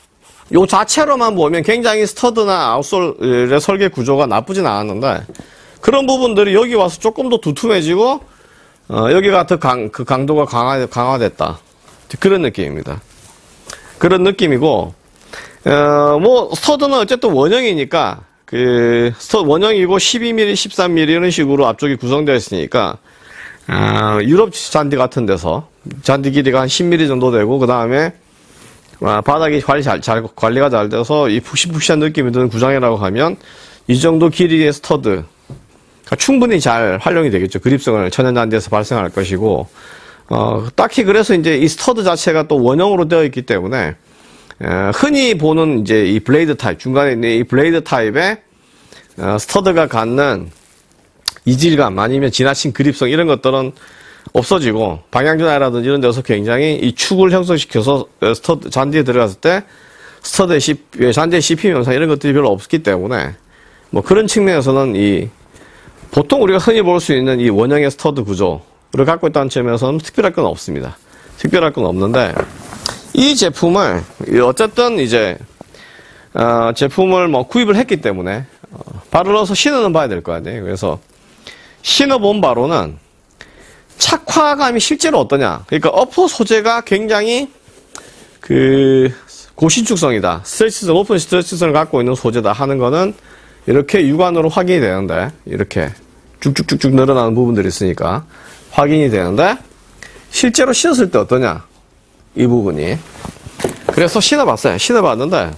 요 자체로만 보면 굉장히 스터드나 아웃솔의 설계 구조가 나쁘진 않았는데, 그런 부분들이 여기 와서 조금 더 두툼해지고, 어, 여기가 더 강, 그 강도가 강화, 강화됐다. 그런 느낌입니다. 그런 느낌이고, 어, 뭐, 스터드는 어쨌든 원형이니까, 그, 스터, 원형이고 십이 밀리미터, 십삼 밀리미터 이런 식으로 앞쪽이 구성되어 있으니까, 어, 유럽 잔디 같은 데서, 잔디 길이가 한 십 밀리미터 정도 되고, 그 다음에, 아, 바닥이 관리 잘, 잘, 관리가 잘 돼서 이 푹신푹신한 느낌이 드는 구성이라고 하면, 이 정도 길이의 스터드, 충분히 잘 활용이 되겠죠. 그립성을 천연잔디에서 발생할 것이고, 어, 딱히 그래서 이제 이 스터드 자체가 또 원형으로 되어 있기 때문에, 어, 흔히 보는 이제 이 블레이드 타입, 중간에 있는 이 블레이드 타입의, 어, 스터드가 갖는 이질감, 아니면 지나친 그립성, 이런 것들은 없어지고, 방향전환이라든지 이런 데서 굉장히 이 축을 형성시켜서 스터드, 잔디에 들어갔을 때, 스터드에 씹, 잔디에 씹힘 현상 이런 것들이 별로 없기 때문에, 뭐 그런 측면에서는 이, 보통 우리가 흔히 볼 수 있는 이 원형의 스터드 구조를 갖고 있다는 점에서는 특별할 건 없습니다. 특별할 건 없는데, 이 제품을, 어쨌든 이제, 어, 제품을 뭐 구입을 했기 때문에, 어, 바로 넣어서 신어는 봐야 될 거 아니에요. 그래서, 신어본 바로는, 착화감이 실제로 어떠냐. 그러니까 어퍼 소재가 굉장히, 그, 고신축성이다. 스트레치성, 높은 스트레치성을 갖고 있는 소재다 하는 거는, 이렇게 육안으로 확인이 되는데, 이렇게 쭉쭉쭉쭉 늘어나는 부분들이 있으니까 확인이 되는데, 실제로 신었을 때 어떠냐? 이 부분이. 그래서 신어봤어요. 신어봤는데,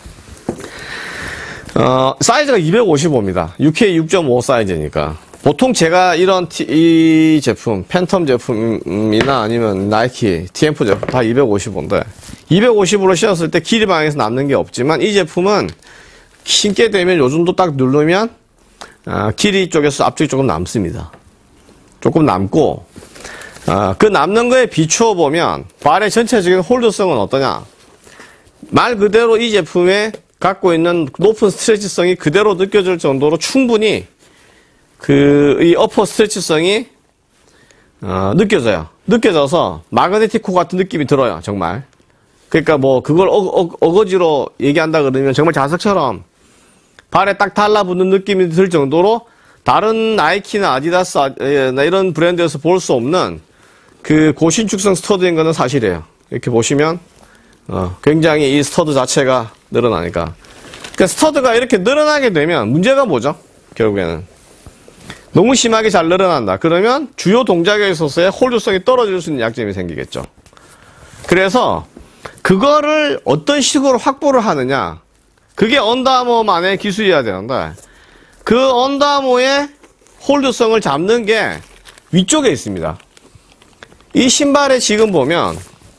어, 사이즈가 이백오십오입니다. 유케이 육 점 오 사이즈니까. 보통 제가 이런 티, 이 제품, 팬텀 제품이나 아니면 나이키, 티엠프 제품 다 이백오십오인데, 이백오십으로 신었을 때 길이 방향에서 남는 게 없지만, 이 제품은 신게 되면 요 정도 딱 누르면 아, 길이 쪽에서 앞쪽이 조금 남습니다. 조금 남고 아, 그 남는 거에 비추어 보면 발의 전체적인 홀드성은 어떠냐. 말 그대로 이 제품에 갖고 있는 높은 스트레치성이 그대로 느껴질 정도로 충분히 그 이 어퍼 스트레치성이 어, 느껴져요. 느껴져서 마그네틱 코 같은 느낌이 들어요. 정말. 그러니까 뭐 그걸 어, 어, 어거지로 얘기한다 그러면 정말 자석처럼 발에 딱 달라붙는 느낌이 들 정도로 다른 나이키나 아디다스나 이런 브랜드에서 볼 수 없는 그 고신축성 스터드인 거는 사실이에요. 이렇게 보시면 어, 굉장히 이 스터드 자체가 늘어나니까. 그러니까 스터드가 이렇게 늘어나게 되면 문제가 뭐죠? 결국에는 너무 심하게 잘 늘어난다. 그러면 주요 동작에 있어서의 홀드성이 떨어질 수 있는 약점이 생기겠죠. 그래서 그거를 어떤 식으로 확보를 하느냐, 그게 언더아머만의 기술이어야 되는데, 그 언더아머의 홀드성을 잡는 게 위쪽에 있습니다. 이 신발에 지금 보면,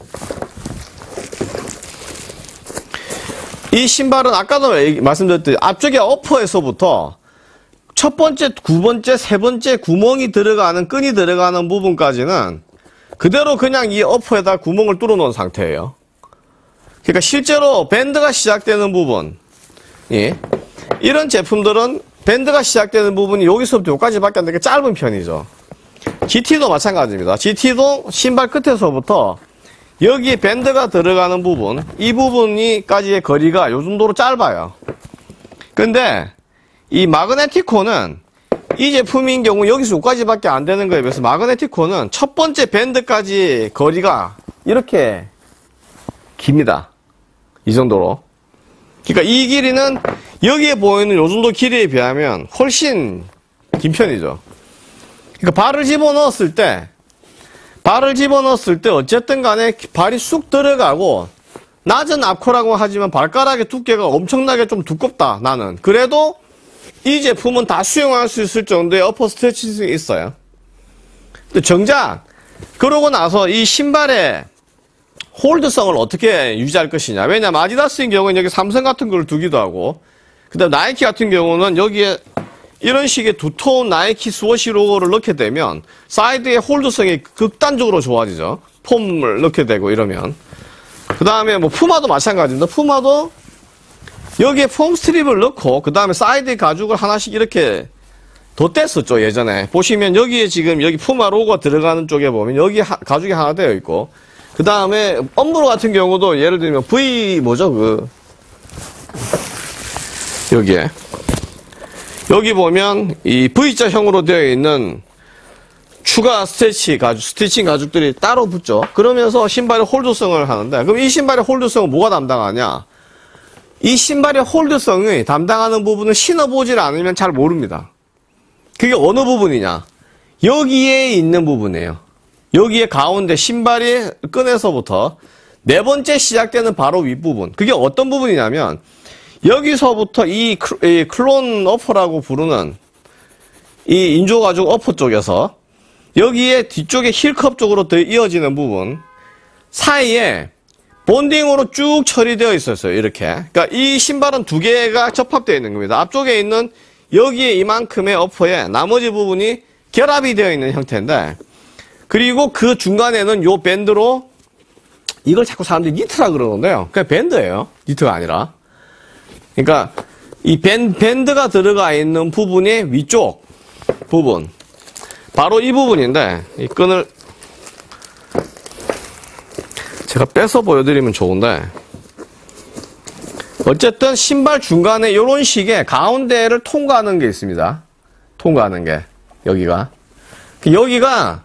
이 신발은 아까도 말씀드렸듯이 앞쪽에 어퍼에서부터 첫 번째, 두 번째, 세 번째 구멍이 들어가는, 끈이 들어가는 부분까지는 그대로 그냥 이 어퍼에다 구멍을 뚫어 놓은 상태예요. 그러니까 실제로 밴드가 시작되는 부분, 예. 이런 제품들은 밴드가 시작되는 부분이 여기서부터 여기까지밖에 안 되게 짧은 편이죠. 지티도 마찬가지입니다. 지티도 신발 끝에서부터 여기 밴드가 들어가는 부분, 이 부분이까지의 거리가 요 정도로 짧아요. 근데 이 마그네틱 코는 이 제품인 경우 여기서 여기까지밖에 안 되는 거에 비해서 마그네틱 코는 첫 번째 밴드까지 거리가 이렇게 깁니다. 이 정도로. 그러니까 이 길이는 여기에 보이는 요 정도 길이에 비하면 훨씬 긴 편이죠. 그러니까 발을 집어넣었을 때, 발을 집어넣었을 때 어쨌든 간에 발이 쑥 들어가고, 낮은 앞코라고 하지만 발가락의 두께가 엄청나게 좀 두껍다, 나는. 그래도 이 제품은 다 수용할 수 있을 정도의 어퍼 스트레치성이 있어요. 근데 정작, 그러고 나서 이 신발의 홀드성을 어떻게 유지할 것이냐. 왜냐면 아디다스인 경우는 여기 삼성 같은 걸 두기도 하고, 그 다음 나이키 같은 경우는 여기에 이런 식의 두터운 나이키 스워시 로고를 넣게 되면 사이드의 홀드성이 극단적으로 좋아지죠. 폼을 넣게 되고 이러면. 그 다음에 뭐 푸마도 마찬가지입니다. 푸마도 여기에 폼 스트립을 넣고 그 다음에 사이드 가죽을 하나씩 이렇게 덧댔었죠, 예전에. 보시면 여기에 지금 여기 푸마 로고가 들어가는 쪽에 보면 여기 하, 가죽이 하나 되어 있고, 그 다음에 엄브로 같은 경우도 예를 들면 V 뭐죠, 그 여기에. 여기 보면 이 V자형으로 되어 있는 추가 스티치 가죽, 스티칭 가죽들이 따로 붙죠. 그러면서 신발의 홀드성을 하는데, 그럼 이 신발의 홀드성은 뭐가 담당하냐? 이 신발의 홀드성이 담당하는 부분을 신어보질 않으면 잘 모릅니다. 그게 어느 부분이냐? 여기에 있는 부분이에요. 여기에 가운데 신발이 끈에서부터 네 번째 시작되는 바로 윗부분. 그게 어떤 부분이냐면, 여기서부터 이 클론 어퍼라고 부르는 이 인조가죽 어퍼 쪽에서 여기에 뒤쪽에 힐컵 쪽으로 더 이어지는 부분 사이에 본딩으로 쭉 처리되어 있었어요. 이렇게. 그러니까 이 신발은 두 개가 접합되어 있는 겁니다. 앞쪽에 있는 여기에 이만큼의 어퍼에 나머지 부분이 결합이 되어 있는 형태인데, 그리고 그 중간에는 요 밴드로, 이걸 자꾸 사람들이 니트라 그러는데요. 그냥 밴드예요. 니트가 아니라. 그러니까 이 밴, 밴드가 들어가 있는 부분의 위쪽 부분, 바로 이 부분인데, 이 끈을 제가 빼서 보여드리면 좋은데, 어쨌든 신발 중간에 이런 식의 가운데를 통과하는 게 있습니다. 통과하는 게 여기가 여기가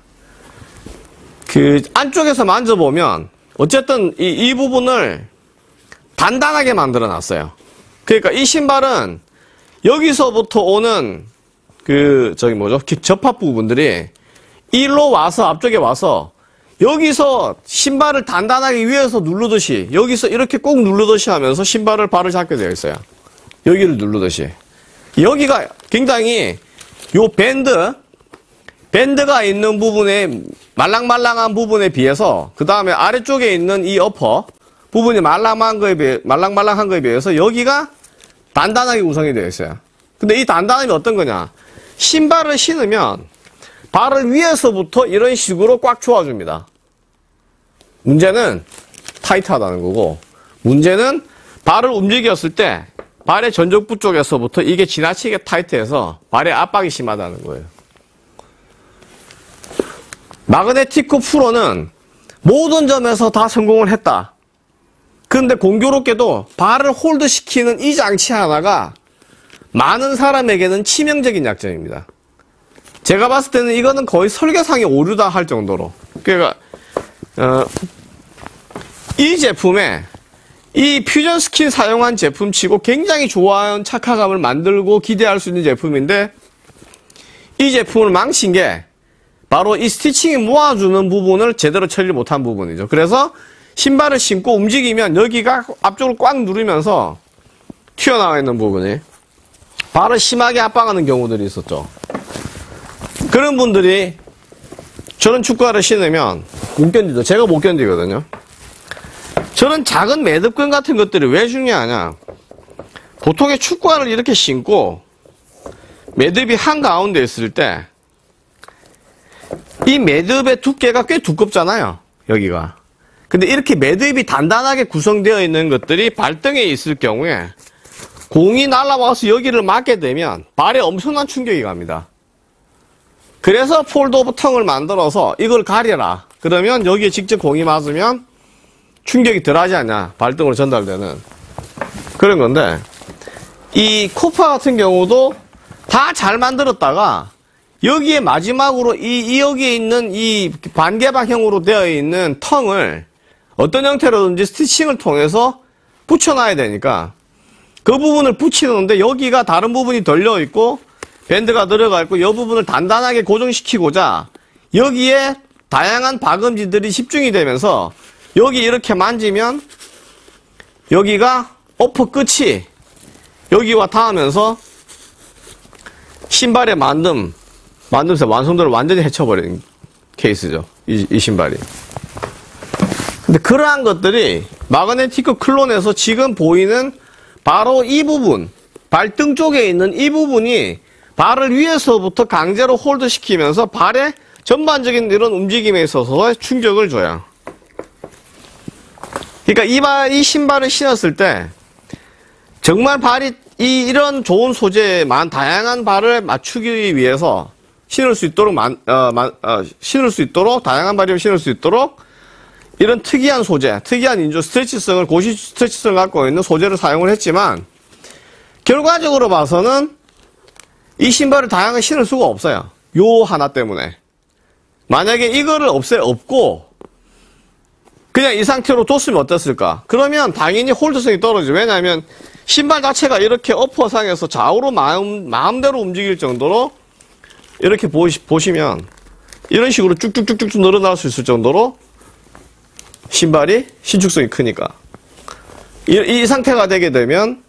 그 안쪽에서 만져보면 어쨌든 이, 이 부분을 단단하게 만들어 놨어요. 그러니까 이 신발은 여기서부터 오는 그 저기 뭐죠? 접합 부분들이 일로 와서 앞쪽에 와서 여기서 신발을 단단하게 위에서 누르듯이 여기서 이렇게 꼭 누르듯이 하면서 신발을 발을 잡게 되어 있어요. 여기를 누르듯이. 여기가 굉장히 요 밴드 밴드가 있는 부분에 말랑말랑한 부분에 비해서 그 다음에 아래쪽에 있는 이 어퍼 부분이 말랑한 거에 비해 말랑말랑한 거에 비해서 여기가 단단하게 구성이 되어 있어요. 근데 이 단단함이 어떤 거냐? 신발을 신으면 발을 위에서부터 이런 식으로 꽉 조아줍니다. 문제는 타이트하다는 거고, 문제는 발을 움직였을 때 발의 전족부 쪽에서부터 이게 지나치게 타이트해서 발에 압박이 심하다는 거예요. 마그네티코 프로는 모든 점에서 다 성공을 했다. 그런데 공교롭게도 발을 홀드시키는 이 장치 하나가 많은 사람에게는 치명적인 약점입니다. 제가 봤을 때는 이거는 거의 설계상의 오류다 할 정도로. 그러니까 어, 이 제품에 이 퓨전 스킨 사용한 제품치고 굉장히 좋아하는 착화감을 만들고 기대할 수 있는 제품인데, 이 제품을 망친 게 바로 이 스티칭이 모아주는 부분을 제대로 처리를 못한 부분이죠. 그래서 신발을 신고 움직이면 여기가 앞쪽을 꽉 누르면서 튀어나와 있는 부분이 발을 심하게 압박하는 경우들이 있었죠. 그런 분들이 저런 축구화를 신으면 못 견디죠. 제가 못 견디거든요. 저런 작은 매듭근 같은 것들이 왜 중요하냐? 보통의 축구화를 이렇게 신고 매듭이 한가운데 있을 때 이 매듭의 두께가 꽤 두껍잖아요. 여기가. 근데 이렇게 매듭이 단단하게 구성되어 있는 것들이 발등에 있을 경우에 공이 날아와서 여기를 맞게 되면 발에 엄청난 충격이 갑니다. 그래서 폴드오버 텅을 만들어서 이걸 가려라. 그러면 여기에 직접 공이 맞으면 충격이 덜하지 않냐. 발등으로 전달되는 그런 건데, 이 코파 같은 경우도 다 잘 만들었다가 여기에 마지막으로 이, 이 여기에 있는 이 반개방형으로 되어 있는 텅을 어떤 형태로든지 스티칭을 통해서 붙여놔야 되니까 그 부분을 붙이는데 여기가 다른 부분이 덜려 있고 밴드가 들어가 있고 이 부분을 단단하게 고정시키고자 여기에 다양한 박음질들이 집중이 되면서 여기 이렇게 만지면 여기가 어퍼 끝이 여기와 닿으면서 신발의 만듦, 만듦새 완성도를 완전히 해쳐버리는 케이스죠. 이, 이 신발이. 근데 그러한 것들이 마그네티크 클론에서 지금 보이는 바로 이 부분, 발등 쪽에 있는 이 부분이 발을 위에서부터 강제로 홀드시키면서 발의 전반적인 이런 움직임에 있어서 충격을 줘요. 그러니까 이, 발, 이 신발을 신었을 때 정말 발이 이, 이런 좋은 소재만 다양한 발을 맞추기 위해서 신을 수 있도록 만, 어, 만, 어, 신을 수 있도록 다양한 발을 신을 수 있도록 이런 특이한 소재, 특이한 인조 스트레치성을 고시 스트레치성을 갖고 있는 소재를 사용을 했지만 결과적으로 봐서는 이 신발을 다양하게 신을 수가 없어요. 요 하나 때문에. 만약에 이거를 없애, 없고, 그냥 이 상태로 뒀으면 어땠을까? 그러면 당연히 홀드성이 떨어지죠. 왜냐하면 신발 자체가 이렇게 어퍼상에서 좌우로 마음, 마음대로 움직일 정도로 이렇게 보시, 보시면 이런 식으로 쭉쭉쭉쭉 늘어날 수 있을 정도로 신발이 신축성이 크니까. 이, 이 상태가 되게 되면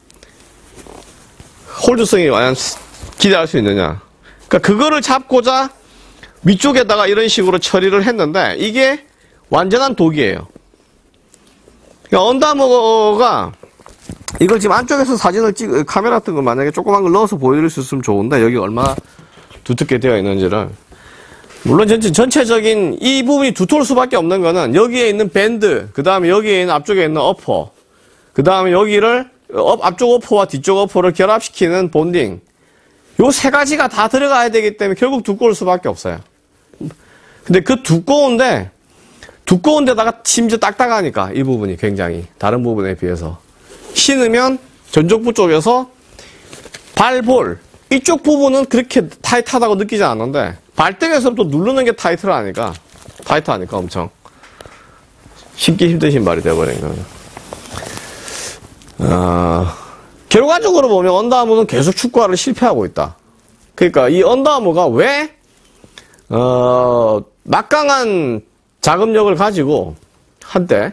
홀드성이 과연 기대할 수 있느냐. 그러니까 그거를 잡고자 위쪽에다가 이런 식으로 처리를 했는데 이게 완전한 독이에요. 그러니까 언더아머가 이걸 지금 안쪽에서 사진을 찍, 카메라 같은 거 만약에 조그만 걸 넣어서 보여드릴 수 있으면 좋은데 여기 얼마나 두텁게 되어 있는지를. 물론 전체, 전체적인 이 부분이 두터울 수밖에 없는 거는 여기에 있는 밴드, 그 다음에 여기에 있는 앞쪽에 있는 어퍼, 그 다음에 여기를 앞쪽 어퍼와 뒤쪽 어퍼를 결합시키는 본딩. 요 세 가지가 다 들어가야 되기 때문에 결국 두꺼울 수밖에 없어요. 근데 그 두꺼운데, 두꺼운 데다가 심지어 딱딱하니까 이 부분이 굉장히 다른 부분에 비해서 신으면 전족부 쪽에서 발볼 이쪽 부분은 그렇게 타이트하다고 느끼지 않는데 발등에서부터 누르는 게 타이트하니까 타이트하니까 엄청 신기 힘든 신발이 되어버린 거예요. 어, 결과적으로 보면 언더아머는 계속 축구화를 실패하고 있다. 그러니까 이 언더아머가 왜 어, 막강한 자금력을 가지고 한때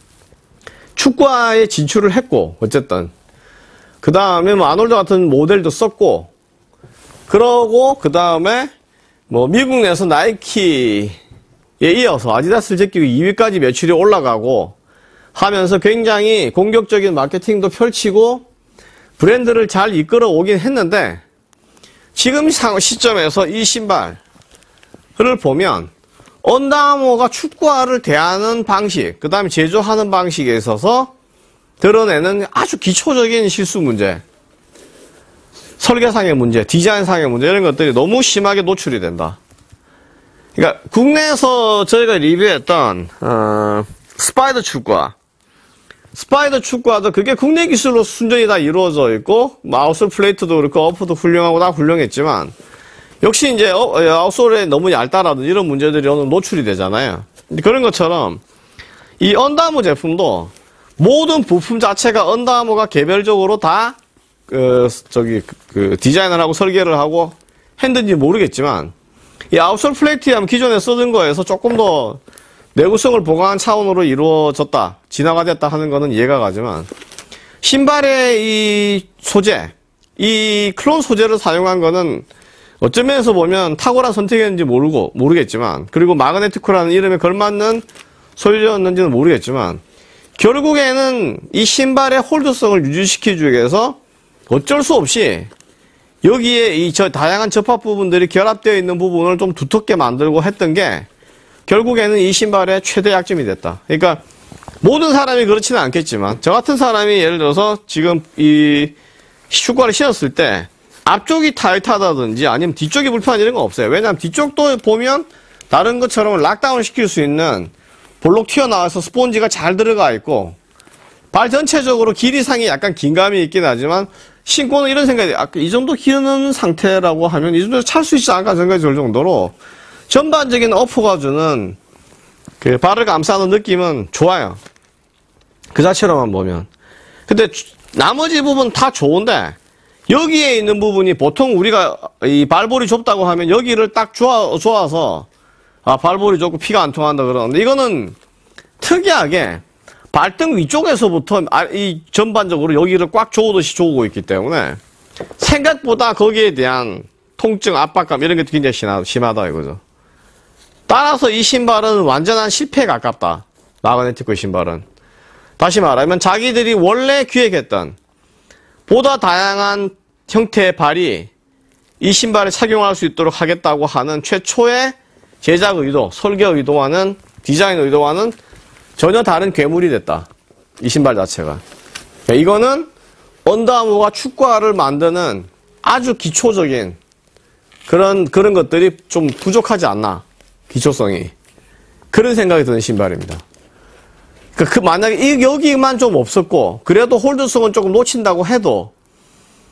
축구화에 진출을 했고 어쨌든 그 다음에 뭐 아놀드 같은 모델도 썼고 그러고 그 다음에 뭐 미국 내에서 나이키에 이어서 아디다스를 제끼고 이 위까지 매출이 올라가고 하면서 굉장히 공격적인 마케팅도 펼치고 브랜드를 잘 이끌어 오긴 했는데 지금 시점에서 이 신발을 보면 언더아머가 축구화를 대하는 방식, 그 다음에 제조하는 방식에 있어서 드러내는 아주 기초적인 실수 문제, 설계상의 문제, 디자인상의 문제 이런 것들이 너무 심하게 노출이 된다. 그러니까 국내에서 저희가 리뷰했던 어, 스파이더 축구화, 스파이더 축구화도 그게 국내 기술로 순전히 다 이루어져 있고 아웃솔 플레이트도 그렇고 어퍼도 훌륭하고 다 훌륭했지만 역시 이제 아웃솔에 너무 얇다라든지 이런 문제들이 오늘 노출이 되잖아요. 그런 것처럼 이 언더아머 제품도 모든 부품 자체가 언더아머가 개별적으로 다 그 저기 그 디자인을 하고 설계를 하고 했는지 모르겠지만 이 아웃솔 플레이트에 하면 기존에 쓰던 거에서 조금 더 내구성을 보강한 차원으로 이루어졌다, 진화가 됐다 하는 거는 이해가 가지만 신발의 이 소재, 이 클론 소재를 사용한 거는 어떤 면에서 보면 탁월한 선택이었는지 모르고, 모르겠지만, 그리고 마그네티코라는 이름에 걸맞는 소재였는지는 모르겠지만, 결국에는 이 신발의 홀드성을 유지시키기 위해서 어쩔 수 없이 여기에 이 저 다양한 접합 부분들이 결합되어 있는 부분을 좀 두텁게 만들고 했던 게 결국에는 이 신발의 최대 약점이 됐다. 그러니까 모든 사람이 그렇지는 않겠지만, 저 같은 사람이 예를 들어서 지금 이 축구화를 신었을 때 앞쪽이 타이트하다든지 아니면 뒤쪽이 불편한 이런 건 없어요. 왜냐하면 뒤쪽도 보면 다른 것처럼 락다운 시킬 수 있는 볼록 튀어나와서 스폰지가 잘 들어가 있고 발 전체적으로 길이상이 약간 긴감이 있긴 하지만 신고는 이런 생각이 아까 이 정도 기는 상태라고 하면 이 정도 찰 수 있지 않을까 생각이 들 정도로 전반적인 어퍼가 주는 그 발을 감싸는 느낌은 좋아요. 그 자체로만 보면. 근데 나머지 부분 다 좋은데 여기에 있는 부분이 보통 우리가 이 발볼이 좁다고 하면 여기를 딱 조아, 조아서 아 발볼이 좁고 피가 안 통한다 그러는데 이거는 특이하게 발등 위쪽에서부터 이 전반적으로 여기를 꽉 조우듯이 조우고 있기 때문에 생각보다 거기에 대한 통증, 압박감 이런 게 굉장히 심하다 이거죠. 따라서 이 신발은 완전한 실패에 가깝다. 마그네티코 신발은. 다시 말하면 자기들이 원래 기획했던 보다 다양한 형태의 발이 이 신발을 착용할 수 있도록 하겠다고 하는 최초의 제작 의도, 설계 의도와는 디자인 의도와는 전혀 다른 괴물이 됐다. 이 신발 자체가. 이거는 언더아머가 축구화를 만드는 아주 기초적인 그런 그런 것들이 좀 부족하지 않나. 기초성이. 그런 생각이 드는 신발입니다. 그러니까 그 만약에 여기만 좀 없었고 그래도 홀드성은 조금 놓친다고 해도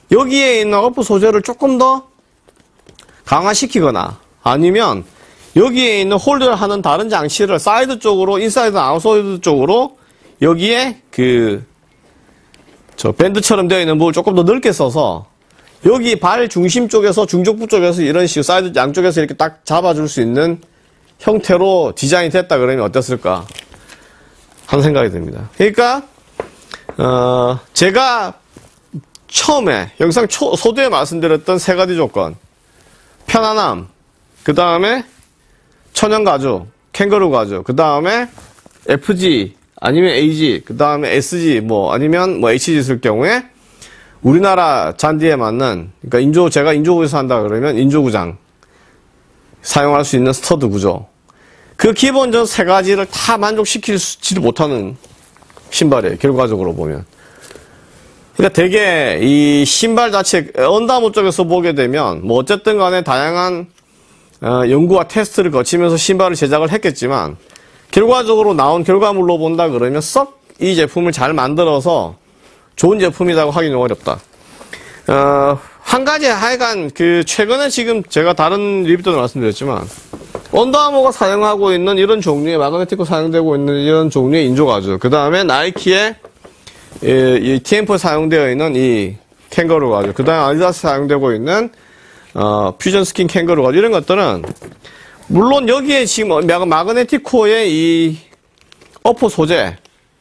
여기에 있는 어프 소재를 조금 더 강화시키거나 아니면 여기에 있는 홀드를 하는 다른 장치를 사이드 쪽으로, 인사이드 아웃사이드 쪽으로 여기에 그 저 밴드처럼 되어 있는 부분을 조금 더 넓게 써서 여기 발 중심 쪽에서 중족부 쪽에서 이런 식으로 사이드 양쪽에서 이렇게 딱 잡아줄 수 있는 형태로 디자인이 됐다 그러면 어땠을까 하는 생각이 듭니다. 그러니까 어 제가 처음에 영상 초, 소두에 말씀드렸던 세 가지 조건, 편안함, 그 다음에 천연 가죽, 캥거루 가죽, 그 다음에 에프지 아니면 에이지, 그 다음에 에스지 뭐 아니면 뭐 에이치지 쓸 경우에 우리나라 잔디에 맞는, 그러니까 인조, 제가 인조구에서 한다 그러면 인조구장 사용할 수 있는 스터드 구조, 그 기본적 세 가지를 다 만족시키지 못하는 신발이에요, 결과적으로 보면. 그러니까 되게 이 신발 자체 언더아머 쪽에서 보게 되면 뭐 어쨌든 간에 다양한 어, 연구와 테스트를 거치면서 신발을 제작을 했겠지만 결과적으로 나온 결과물로 본다 그러면 썩 이 제품을 잘 만들어서 좋은 제품이라고 하기는 어렵다. 어, 한 가지 하여간 그 최근에 지금 제가 다른 리뷰도 말씀드렸지만 언더아머가 사용하고 있는 이런 종류의 마그네틱으로 사용되고 있는 이런 종류의 인조 가죽, 그 다음에 나이키의 이, 이 티엠포에 사용되어 있는 이 캥거루 가죽, 그 다음에 아디다스 사용되고 있는 어, 퓨전 스킨 캥거루 가죽, 이런 것들은 물론 여기에 지금 마그네틱 코어의 이 어퍼 소재가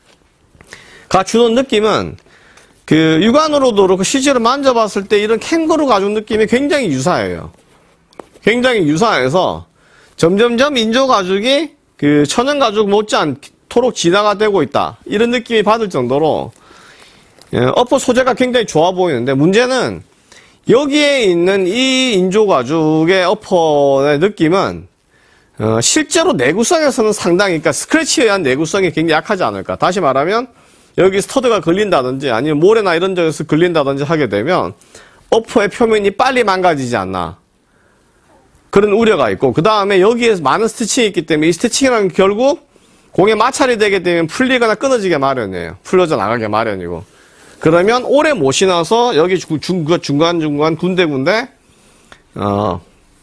주는 느낌은 그 육안으로도 그렇고 실제로 만져봤을 때 이런 캥거루 가죽 느낌이 굉장히 유사해요. 굉장히 유사해서 점점점 인조 가죽이 그 천연 가죽 못지않도록 진화가 되고 있다, 이런 느낌이 받을 정도로 어퍼 소재가 굉장히 좋아 보이는데, 문제는 여기에 있는 이 인조 가죽의 어퍼의 느낌은 어, 실제로 내구성에서는 상당히, 그러니까 스크래치에 의한 내구성이 굉장히 약하지 않을까. 다시 말하면 여기 스터드가 걸린다든지 아니면 모래나 이런 데서 걸린다든지 하게 되면 어퍼의 표면이 빨리 망가지지 않나, 그런 우려가 있고, 그 다음에 여기에 많은 스티칭이 있기 때문에 이 스티칭이란 결국 공에 마찰이 되게 되면 풀리거나 끊어지게 마련이에요. 풀려져 나가게 마련이고, 그러면 오래 못 신어서 여기 중, 중간중간 군데군데 어,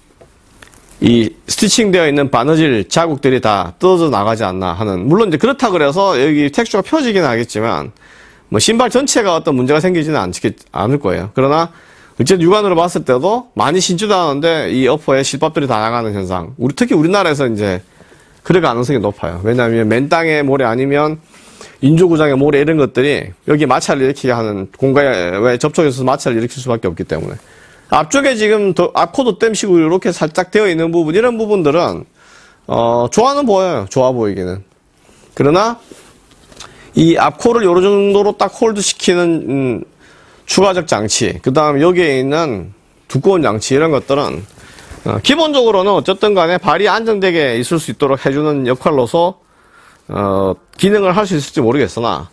이 스티칭 되어 있는 바느질 자국들이 다 뜯어져 나가지 않나 하는, 물론 이제 그렇다 그래서 여기 텍스처가 펴지긴 하겠지만 뭐 신발 전체가 어떤 문제가 생기지는 않겠, 않을 거예요. 그러나 어쨌든 육안으로 봤을 때도 많이 신지도 않은데 이 어퍼에 실밥들이 다 나가는 현상, 우리 특히 우리나라에서 이제 그럴 가능성이 높아요. 왜냐하면 맨 땅의 모래 아니면 인조구장의 모래 이런 것들이 여기 마찰을 일으키게 하는, 공간에 접촉해서 마찰을 일으킬 수밖에 없기 때문에. 앞쪽에 지금 더, 앞코도 땜시고 이렇게 살짝 되어 있는 부분, 이런 부분들은 어, 좋아는 보여요. 좋아 보이기는. 그러나 이 앞코를 요런 정도로 딱 홀드 시키는 음, 추가적 장치, 그 다음 여기에 있는 두꺼운 장치, 이런 것들은 어, 기본적으로는 어쨌든 간에 발이 안정되게 있을 수 있도록 해주는 역할로서 어, 기능을 할 수 있을지 모르겠으나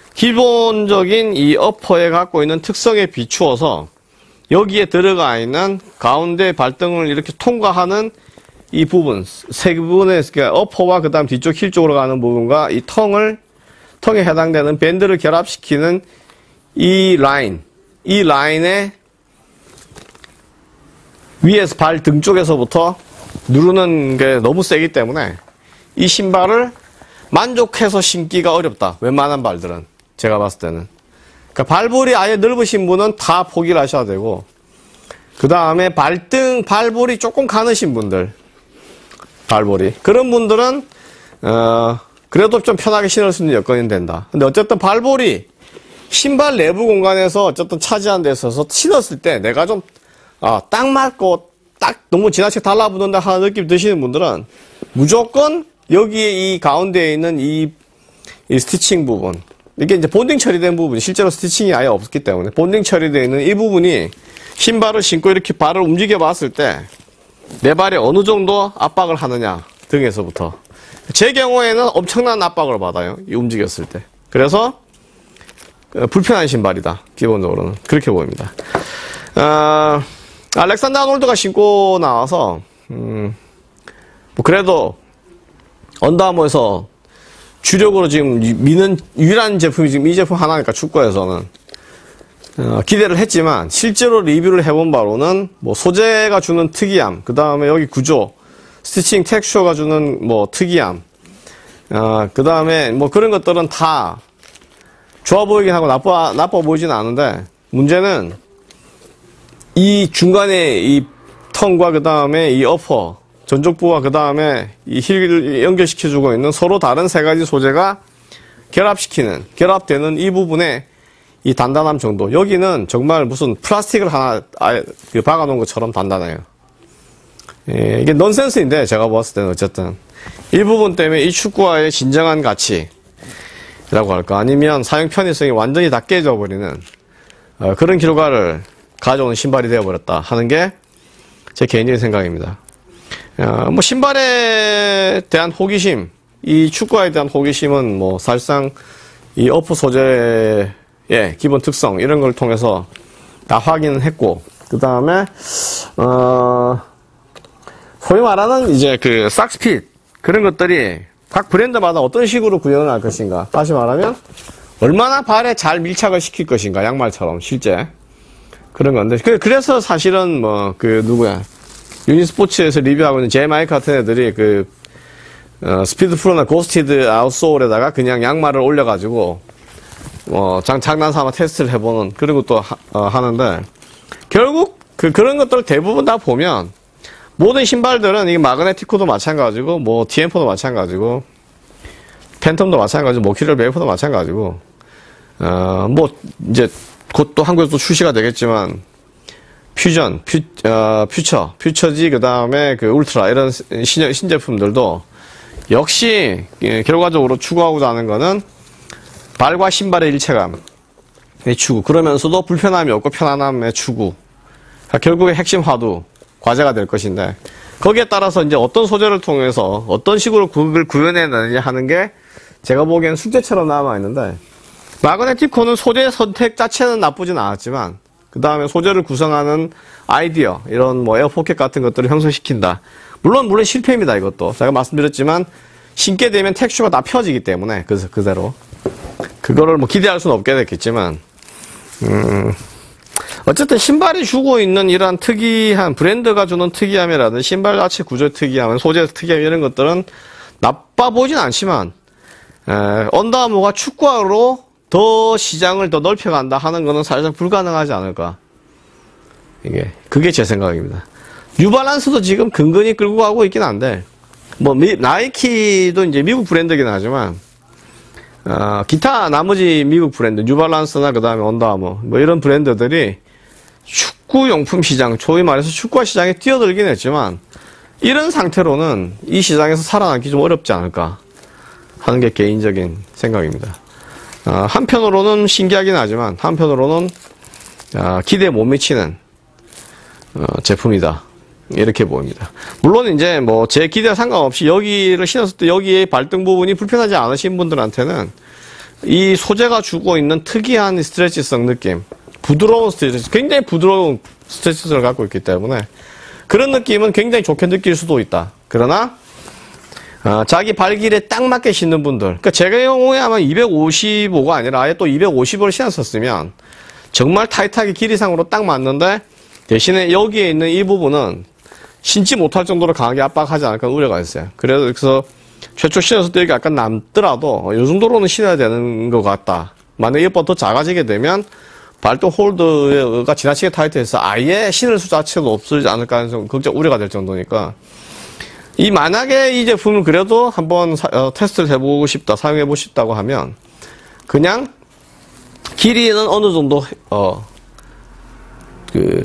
기본적인 이 어퍼에 갖고 있는 특성에 비추어서 여기에 들어가 있는 가운데 발등을 이렇게 통과하는 이 부분, 세 부분의 어퍼와 그 다음 뒤쪽 힐 쪽으로 가는 부분과 이 텅을, 텅에 해당되는 밴드를 결합시키는 이 라인, 이 라인에 위에서 발 등 쪽에서부터 누르는 게 너무 세기 때문에 이 신발을 만족해서 신기가 어렵다, 웬만한 발들은. 제가 봤을 때는. 그러니까 발볼이 아예 넓으신 분은 다 포기를 하셔야 되고, 그 다음에 발등, 발볼이 조금 가느신 분들, 발볼이. 그런 분들은, 어, 그래도 좀 편하게 신을 수 있는 여건이 된다. 근데 어쨌든 발볼이 신발 내부 공간에서 어쨌든 차지한 데 있어서 신었을 때 내가 좀, 아, 딱 맞고, 딱 너무 지나치게 달라붙는다 하는 느낌 드시는 분들은 무조건 여기에 이 가운데에 있는 이, 이 스티칭 부분, 이게 이제 본딩 처리된 부분, 실제로 스티칭이 아예 없기 때문에 본딩 처리되어 있는 이 부분이 신발을 신고 이렇게 발을 움직여 봤을 때 내 발에 어느 정도 압박을 하느냐, 등에서부터. 제 경우에는 엄청난 압박을 받아요, 이 움직였을 때. 그래서 불편한 신발이다, 기본적으로는. 그렇게 보입니다. 어, 알렉산더 아놀드가 신고 나와서 음, 뭐 그래도 언더아머에서 주력으로 지금 미는 유일한 제품이 지금 이 제품 하나니까, 축구에서는 어, 기대를 했지만 실제로 리뷰를 해본 바로는 뭐 소재가 주는 특이함, 그 다음에 여기 구조, 스티칭 텍스처가 주는 뭐 특이함, 어, 그 다음에 뭐 그런 것들은 다 좋아 보이긴 하고 나빠 나빠 보이진 않은데, 문제는 이 중간에 이 턴과 그 다음에 이 어퍼 전족부와 그 다음에 이 힐을 연결시켜주고 있는 서로 다른 세 가지 소재가 결합시키는, 결합되는 이 부분에 이 단단함 정도. 여기는 정말 무슨 플라스틱을 하나 아예 박아놓은 것처럼 단단해요. 예, 이게 넌센스인데 제가 봤을 때는 어쨌든 이 부분 때문에 이 축구화의 진정한 가치라고 할까, 아니면 사용 편의성이 완전히 다 깨져버리는 어, 그런 결과를 가져오는 신발이 되어버렸다 하는 게 제 개인적인 생각입니다. 어, 뭐 신발에 대한 호기심, 이 축구화에 대한 호기심은 뭐 사실상 이 어퍼 소재의 기본 특성 이런 걸 통해서 다 확인을 했고, 그 다음에 어 소위 말하는 이제 그 삭스핏 그런 것들이 각 브랜드마다 어떤 식으로 구현을 할 것인가, 다시 말하면 얼마나 발에 잘 밀착을 시킬 것인가, 양말처럼 실제 그런 건데, 그래서 사실은 뭐 그 누구야 유니스포츠에서 리뷰하고 있는 제이마이크 같은 애들이 그 어, 스피드 프로나 고스티드 아웃소울에다가 그냥 양말을 올려가지고 어, 장, 장난삼아 테스트를 해보는 그런 것도 하, 어, 하는데, 결국 그 그런 것들 대부분 다 보면 모든 신발들은 이 마그네티코도 마찬가지고, 뭐 티엠포도 마찬가지고, 팬텀도 마찬가지고, 모키럴 베이퍼도 마찬가지고, 어, 뭐 이제 곧 또 한국에서 또 출시가 되겠지만 퓨전, 퓨, 어, 퓨처, 퓨처지, 그 다음에 그 울트라 이런 신, 신제품들도 역시 예, 결과적으로 추구하고자 하는 거는 발과 신발의 일체감의 추구, 그러면서도 불편함이 없고 편안함의 추구. 그러니까 결국에 핵심 화두, 과제가 될 것인데, 거기에 따라서 이제 어떤 소재를 통해서 어떤 식으로 그걸 구현해내느냐 하는 게 제가 보기엔 숙제처럼 남아있는데, 마그네티코는 소재 선택 자체는 나쁘진 않았지만, 그 다음에 소재를 구성하는 아이디어, 이런 뭐 에어포켓 같은 것들을 형성시킨다. 물론, 물론 실패입니다, 이것도. 제가 말씀드렸지만, 신게 되면 텍스처가 다 펴지기 때문에, 그, 그대로. 그거를 뭐 기대할 수는 없게 됐겠지만, 음, 어쨌든 신발이 주고 있는 이러한 특이한, 브랜드가 주는 특이함이라든 신발 자체 구조의 특이함, 소재의 특이함 이런 것들은 나빠 보진 않지만, 에, 언더아머가 축구화로 더 시장을 더 넓혀간다 하는 거는 사실상 불가능하지 않을까. 이게, 그게 제 생각입니다. 뉴발란스도 지금 근근히 끌고 가고 있긴 한데, 뭐, 미, 나이키도 이제 미국 브랜드긴 하지만, 어, 기타 나머지 미국 브랜드, 뉴발란스나 그 다음에 언더아머, 뭐 이런 브랜드들이 축구용품 시장, 소위 말해서 축구화 시장에 뛰어들긴 했지만, 이런 상태로는 이 시장에서 살아남기 좀 어렵지 않을까 하는 게 개인적인 생각입니다. 어, 한편으로는 신기하긴 하지만, 한편으로는 어, 기대에 못 미치는 어, 제품이다. 이렇게 보입니다. 물론 이제 뭐 제 기대와 상관없이 여기를 신었을 때 여기에 발등 부분이 불편하지 않으신 분들한테는 이 소재가 주고 있는 특이한 스트레치성 느낌, 부드러운 스트레치, 굉장히 부드러운 스트레치성을 갖고 있기 때문에 그런 느낌은 굉장히 좋게 느낄 수도 있다. 그러나 어, 자기 발길에 딱 맞게 신는 분들, 그러니까 제 경우에 아마 이백오십오가 아니라 아예 또 이백오십을 신었었으면 정말 타이트하게 길이상으로 딱 맞는데, 대신에 여기에 있는 이 부분은 신지 못할 정도로 강하게 압박하지 않을까 우려가 있어요. 그래서 최초 신었을 때 여기 약간 남더라도 이 정도로는 신어야 되는 것 같다. 만약에 이것보다 더 작아지게 되면 발등 홀드가 지나치게 타이트해서 아예 신을 수 자체도 없어지지 않을까 하는 걱정, 우려가 될 정도니까, 이 만약에 이 제품을 그래도 한번 사, 어, 테스트를 해보고 싶다, 사용해보고 싶다고 하면 그냥 길이는 어느 정도 어, 그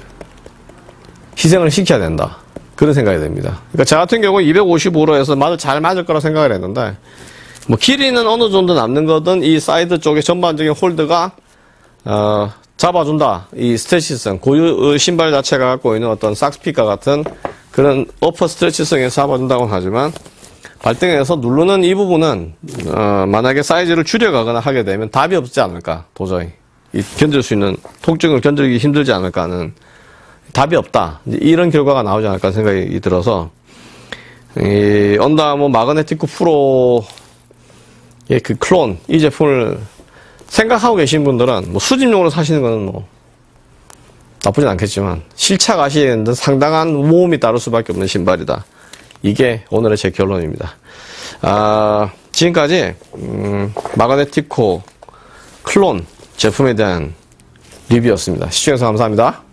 희생을 시켜야 된다. 그런 생각이 듭니다. 그러니까 저 같은 경우 이백오십오로 해서 맞을, 잘 맞을 거라 생각을 했는데, 뭐 길이는 어느 정도 남는 거든 이 사이드 쪽에 전반적인 홀드가 어, 잡아준다. 이 스트레치성, 고유 신발 자체가 갖고 있는 어떤 삭스핏과 같은 그런 어퍼 스트레치성에서 잡아준다고는 하지만, 발등에서 누르는 이 부분은 어, 만약에 사이즈를 줄여가거나 하게 되면 답이 없지 않을까. 도저히 이, 견딜 수 있는 통증을 견디기 힘들지 않을까 하는, 답이 없다. 이런 결과가 나오지 않을까 생각이 들어서, 이 언더아머 마그네티코 프로의 그 클론, 이 제품을 생각하고 계신 분들은 뭐 수집용으로 사시는 거는 뭐 나쁘진 않겠지만 실착 하시는 데 상당한 모험이 따를 수밖에 없는 신발이다. 이게 오늘의 제 결론입니다. 아, 지금까지 음, 마그네티코 클론 제품에 대한 리뷰였습니다. 시청해주셔서 감사합니다.